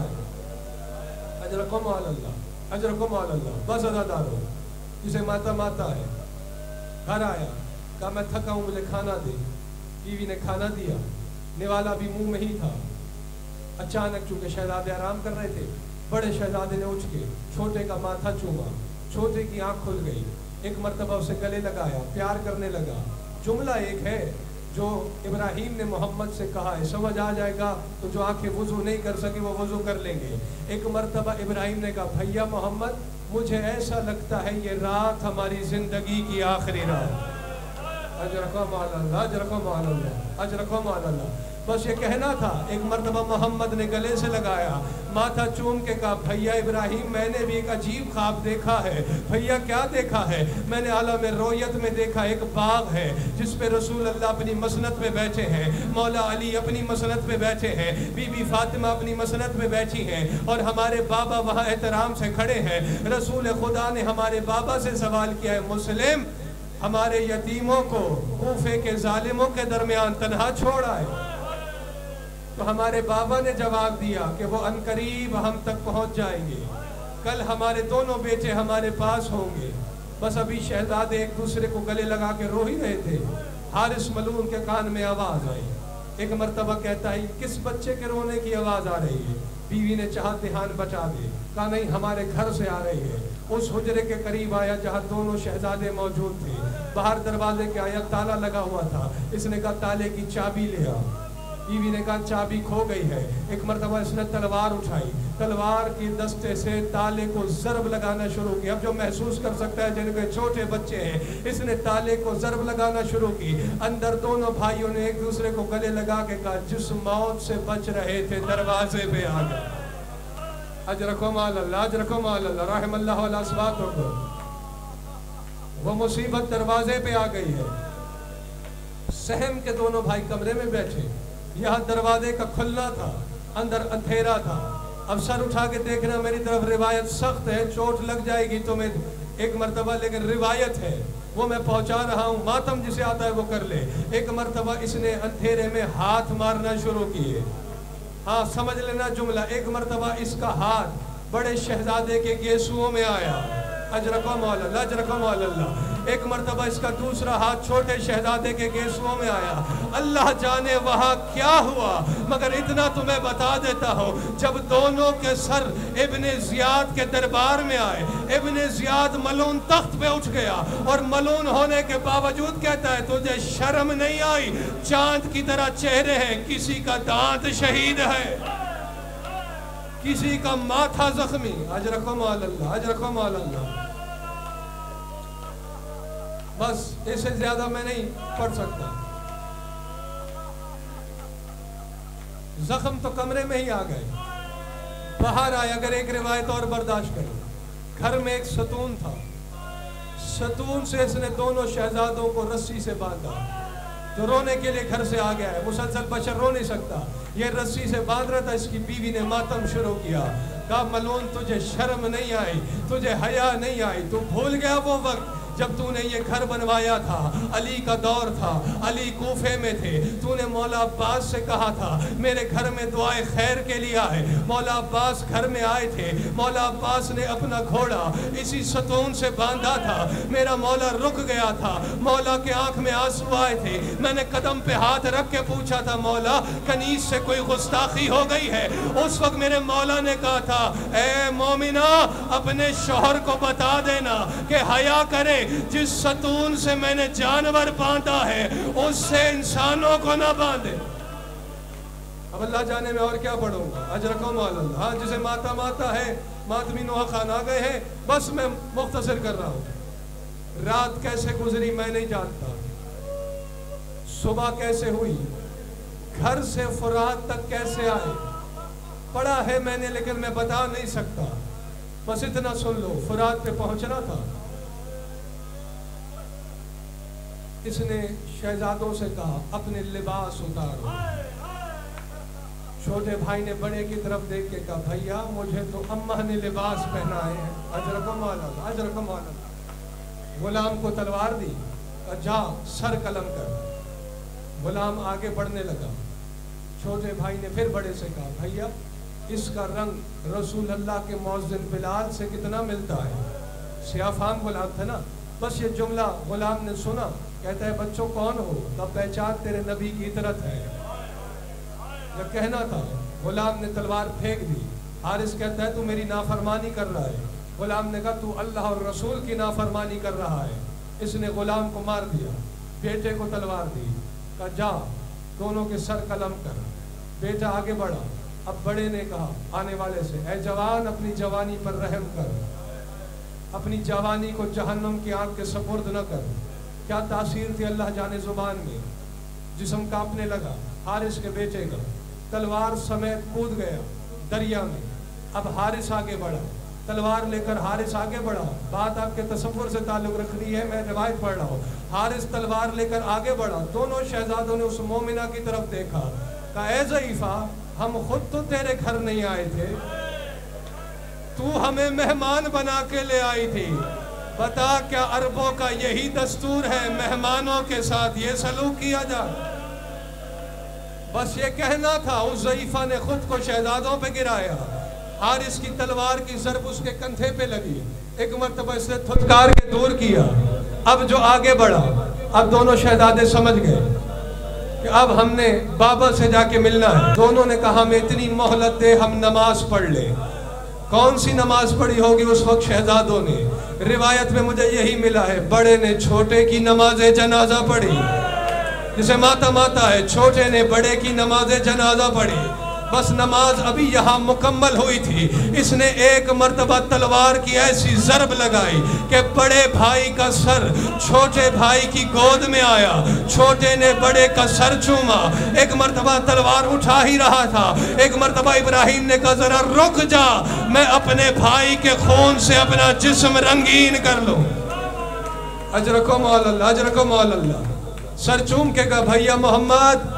S1: है। अजरकुम अल्लाह, अजरकुम अल्लाह। बस अदादार हो, जिसे माता माता है। घर आया, कहा मैं थका हूँ, मुझे खाना दे। बीवी ने खाना दिया, निवाला भी मुंह में ही था। अचानक चूंकि शहजादे आराम कर रहे थे, बड़े शहजादे ने उठ के छोटे का माथा चूमा, छोटे की आंख खुल गई। एक मरतबा उसे गले लगाया, प्यार करने लगा। जुमला एक है जो इब्राहीम ने मोहम्मद से कहा है, समझ आ जाएगा तो जो आंखें वुजू नहीं कर सके वो वुजू कर लेंगे। एक मरतबा इब्राहीम ने कहा भैया मोहम्मद मुझे ऐसा लगता है ये रात हमारी ज़िंदगी की आखिरी रात। अजरकुम अल्लाह, अजरकुम अल्लाह, अजरकुम अल्लाह। बस ये कहना था। एक मरतबा मोहम्मद ने गले से लगाया, माथा चूम के कहा भैया इब्राहीम मैंने भी एक अजीब ख्वाब देखा है। भैया क्या देखा है? मैंने आलम रोयत में देखा एक बाग है जिस पे रसूल अल्लाह अपनी मसनत पे बैठे हैं, मौला अली अपनी मसनत पे बैठे हैं, बीबी फातिमा अपनी मसनत पे बैठी हैं और हमारे बाबा वहाँ एहतराम से खड़े हैं। रसूल खुदा ने हमारे बाबा से सवाल किया है, मुस्लिम हमारे यतीमों को कूफे के जालिमों के दरमियान तन्हा छोड़ा है? तो हमारे बाबा ने जवाब दिया कि वो अनकरीब हम तक पहुंच जाएंगे। کل ہمارے دونوں بیٹے ہمارے پاس ہوں گے. بس ابھی شہزادے ایک دوسرے کو گلے لگا کے رو ہی رہے تھے. حارث ملعون کے کان میں آواز آئی. ایک مرتبہ کہتا ہے کس بچے کے رونے کی آواز آ رہی ہے؟ بیوی نے چاہا دھیان بچا دے. کہا نہیں ہمارے گھر سے آ رہی ہے. اس حجرے کے قریب آیا جہاں دونوں شہزادے موجود تھے. باہر دروازے کے آیا, تالا لگا ہوا تھا. اس نے کہا تالے کی چابی لے آ. بیوی نے کہا چابی کھو گئی ہے. ایک مرتبہ اس نے تلوار اٹھائی, تلوار کی دستے سے تالے کو ضرب لگانا شروع کی. اب جو محسوس کر سکتا ہے جن کے چھوٹے بچے ہیں, اس نے تالے کو ضرب لگانا شروع کی. اندر دونوں بھائیوں نے ایک دوسرے کو گلے لگا کے کہا جس موت سے بچ رہے تھے دروازے پہ آ گئے. اجرکم علی اللہ, اجرکم علی اللہ, رحم اللہ علی اصواتکم. وہ مصیبت دروازے پہ آ گئی ہے. سہم کے دونوں بھائی کمرے میں بیٹھے. یہاں دروازے کا کھلنا تھا, اندر اندھیرا تھا. اب سر اٹھا کے دیکھنا میری طرف, روایت سخت ہے, چوٹ لگ جائے گی تمہیں ایک مرتبہ, لیکن روایت ہے وہ میں پہنچا رہا ہوں. ماتم جسے آتا ہے وہ کر لے. ایک مرتبہ اس نے اندھیرے میں ہاتھ مارنا شروع کیے. ہاں سمجھ لینا جملہ. ایک مرتبہ اس کا ہاتھ بڑے شہزادے کے گیسوؤں میں آیا. اجرکم علی اللہ, اجرکم علی اللہ. ایک مرتبہ اس کا دوسرا ہاتھ چھوٹے شہزادے کے گیسوؤں میں آیا. اللہ جانے وہاں کیا ہوا, مگر اتنا تمہیں بتا دیتا ہوں, جب دونوں کے سر ابن زیاد کے دربار میں آئے, ابن زیاد ملعون تخت پہ اٹھ گیا اور ملعون ہونے کے باوجود کہتا ہے تجھے شرم نہیں آئی؟ چاند کی طرح چہرے ہیں, کسی کا دانت شہید ہے, کسی کا ماتھا زخمی. اجرکم علی اللہ, اجرکم علی اللہ. بس اس سے زیادہ میں نہیں پڑھ سکتا. زخم تو کمرے میں ہی آ گئے. باہر آئے. اگر ایک روایت اور برداشت کرو, گھر میں ایک ستون تھا, ستون سے اس نے دونوں شہزادوں کو رسی سے باندھا. جو رونے کے لیے گھر سے آ گیا ہے, مسلسل بشر رو نہیں سکتا, یہ رسی سے باندھ رہا تھا. اس کی بیوی نے ماتم شروع کیا. کہا ملعون تجھے شرم نہیں آئی, تجھے حیا نہیں آئی, تو بھول گیا وہ وقت جب تو نے یہ گھر بنوایا تھا. علی کا دور تھا, علی کوفے میں تھے, تو نے مولا عباس سے کہا تھا میرے گھر میں دعائے خیر کے لیے آئے. مولا عباس گھر میں آئے تھے, مولا عباس نے اپنا گھوڑا اسی ستون سے باندھا تھا. میرا مولا رک گیا تھا, مولا کے آنکھ میں آنسو آئے تھے. میں نے قدم پہ ہاتھ رکھ کے پوچھا تھا مولا کنیز سے کوئی گستاخی ہو گئی ہے؟ اس وقت میرے مولا نے کہا تھا اے مومنہ اپنے شوہر کو بتا دینا کہ حیا کرے, جس ستون سے میں نے جانور باندھا ہے اس سے انسانوں کو نہ باندھے. اب اللہ جانے میں اور کیا پڑھوں گا. اجرکم علی اللہ. ہاں جسے ماتم آتا ہے, ماتمی نوحہ خان آ گئے ہیں, بس میں مختصر کر رہا ہوں. رات کیسے گزری میں نہیں جانتا, صبح کیسے ہوئی, گھر سے فرات تک کیسے آئے, پڑھا ہے میں نے لیکن میں بتا نہیں سکتا. بس اتنا سن لو, فرات پہ پہنچنا تھا. اس نے شہزادوں سے کہا اپنے لباس اتارو. چھوٹے بھائی نے بڑے کی طرف دیکھ کے کہا بھیا مجھے تو اماں نے لباس پہنائے ہیں. اجرکم علی اللہ, اجرکم علی اللہ. غلام کو تلوار دی, کہا جا سر قلم کر. غلام آگے بڑھنے لگا. چھوٹے بھائی نے پھر بڑے سے کہا بھیا اس کا رنگ رسول اللہ کے مؤذن بلال سے کتنا ملتا ہے. سیاہ فام غلام تھا نا. بس یہ جملہ غلام نے سنا, کہتا ہے بچوں کون ہو؟ تب پہچان تیرے نبی کی اطرت ہے. جب کہنا تھا غلام نے تلوار پھینک دی. حارث کہتا ہے تو میری نافرمانی کر رہا ہے. غلام نے کہا تو اللہ اور رسول کی نافرمانی کر رہا ہے. اس نے غلام کو مار دیا. بیٹے کو تلوار دی, کہا جا دونوں کے سر قلم کر. بیٹا آگے بڑھا. اب بڑے نے کہا آنے والے سے اے جوان اپنی جوانی پر رحم کر, اپنی جوانی کو جہنم کی آگ کے سپرد نہ کر. کیا تاثیر تھی اللہ جانے زبان میں. جسم کانپنے لگا. حارث کے بیٹے کا تلوار سمیت کود گیا دریا میں. اب حارث آگے بڑھا, تلوار لے کر حارث آگے بڑھا. بات آپ کے تصور سے تعلق رکھ رہی ہے, میں روایت پڑھ رہا ہوں. حارث تلوار لے کر آگے بڑھا. دونوں شہزادوں نے اس مومنہ کی طرف دیکھا, کہا اے ضعیفہ ہم خود تو تیرے گھر نہیں آئے تھے, تو ہمیں مہمان بنا کے لے آئی تھی. بتا کیا عربوں کا یہی دستور ہے مہمانوں کے ساتھ یہ سلوک کیا جائے؟ بس یہ کہنا تھا. اس ضعیفہ نے خود کو شہزادوں پہ گرایا. हारिस की तलवार की ज़रब उसके कंधे पे लगी, एक मर्तबा इसने थुतकार के दूर किया। अब जो आगे बढ़ा, अब दोनों शहजादे समझ गए कि अब हमने बाबा से जाके मिलना है। दोनों ने कहा हमें इतनी मोहलत दे, हम नमाज पढ़ लें। कौन सी नमाज पढ़ी होगी उस वक्त शहजादों ने? रिवायत में मुझे यही मिला है, बड़े ने छोटे की नमाज जनाजा पढ़ी, जिसे माता माता है, छोटे ने बड़े की नमाज जनाजा पढ़ी। बस नमाज अभी यहाँ मुकम्मल हुई थी, इसने एक मर्तबा तलवार की ऐसी ज़रब लगाई कि बड़े भाई का सर छोटे भाई की गोद में आया, छोटे ने बड़े का सर चूमा। एक मर्तबा तलवार उठा ही रहा था, एक मर्तबा इब्राहिम ने कहा जरा रुक जा, मैं अपने भाई के खून से अपना जिस्म रंगीन कर लूं। अजरको मौलल्लाह, अजरको मौलल्लाह। सर चूम के कहा भैया मोहम्मद,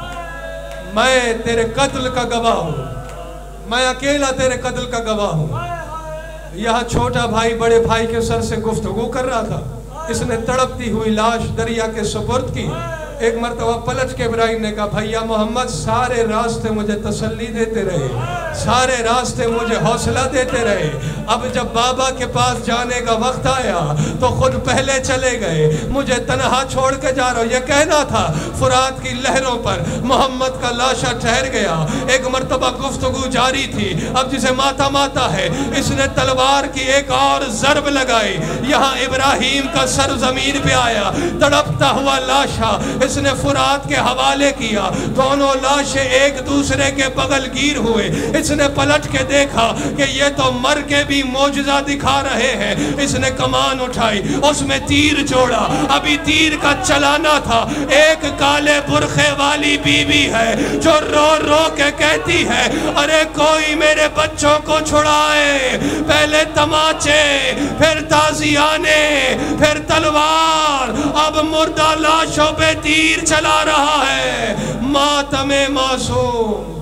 S1: मैं तेरे कत्ल का गवाह हूँ, मैं अकेला तेरे कत्ल का गवाह हूँ। यहाँ छोटा भाई बड़े भाई के सर से गुफ्तगू कर रहा था, इसने तड़पती हुई लाश दरिया के सुपुर्द की। एक मर्तबा पलट के इब्राहिम ने कहा भैया मोहम्मद, सारे रास्ते मुझे तसल्ली देते रहे, सारे रास्ते मुझे हौसला देते रहे, अब जब बाबा के पास जाने का वक्त आया तो खुद पहले चले गए, मुझे तनहा छोड़ के जा रहा हूं। ये कहना था, फुरात की लहरों पर मोहम्मद का लाशा ठहर गया। एक मर्तबा गुफ्तगू जारी थी, अब जिसे माता माता है, इसने तलवार की एक और ज़रब लगाई। यहाँ इब्राहिम का सर जमीन पे आया, तड़पता हुआ लाशा इसने फुरात के हवाले किया। दोनों लाशें एक दूसरे के बगल गिर हुए। इसने पलट के देखा कि ये तो मर के भी मौजज़ा दिखा रहे हैं। इसने कमान उठाई, उसमें तीर जोड़ा, अभी तीर का चलाना था। एक काले बुरखे वाली बीवी है जो रो रो के कहती है अरे कोई मेरे बच्चों को छुड़ाए। पहले तमाचे, फिर ताजियाने, फिर तलवार, अब मुर्दा लाशों पे तीर चला रहा है। मातमे मासूम।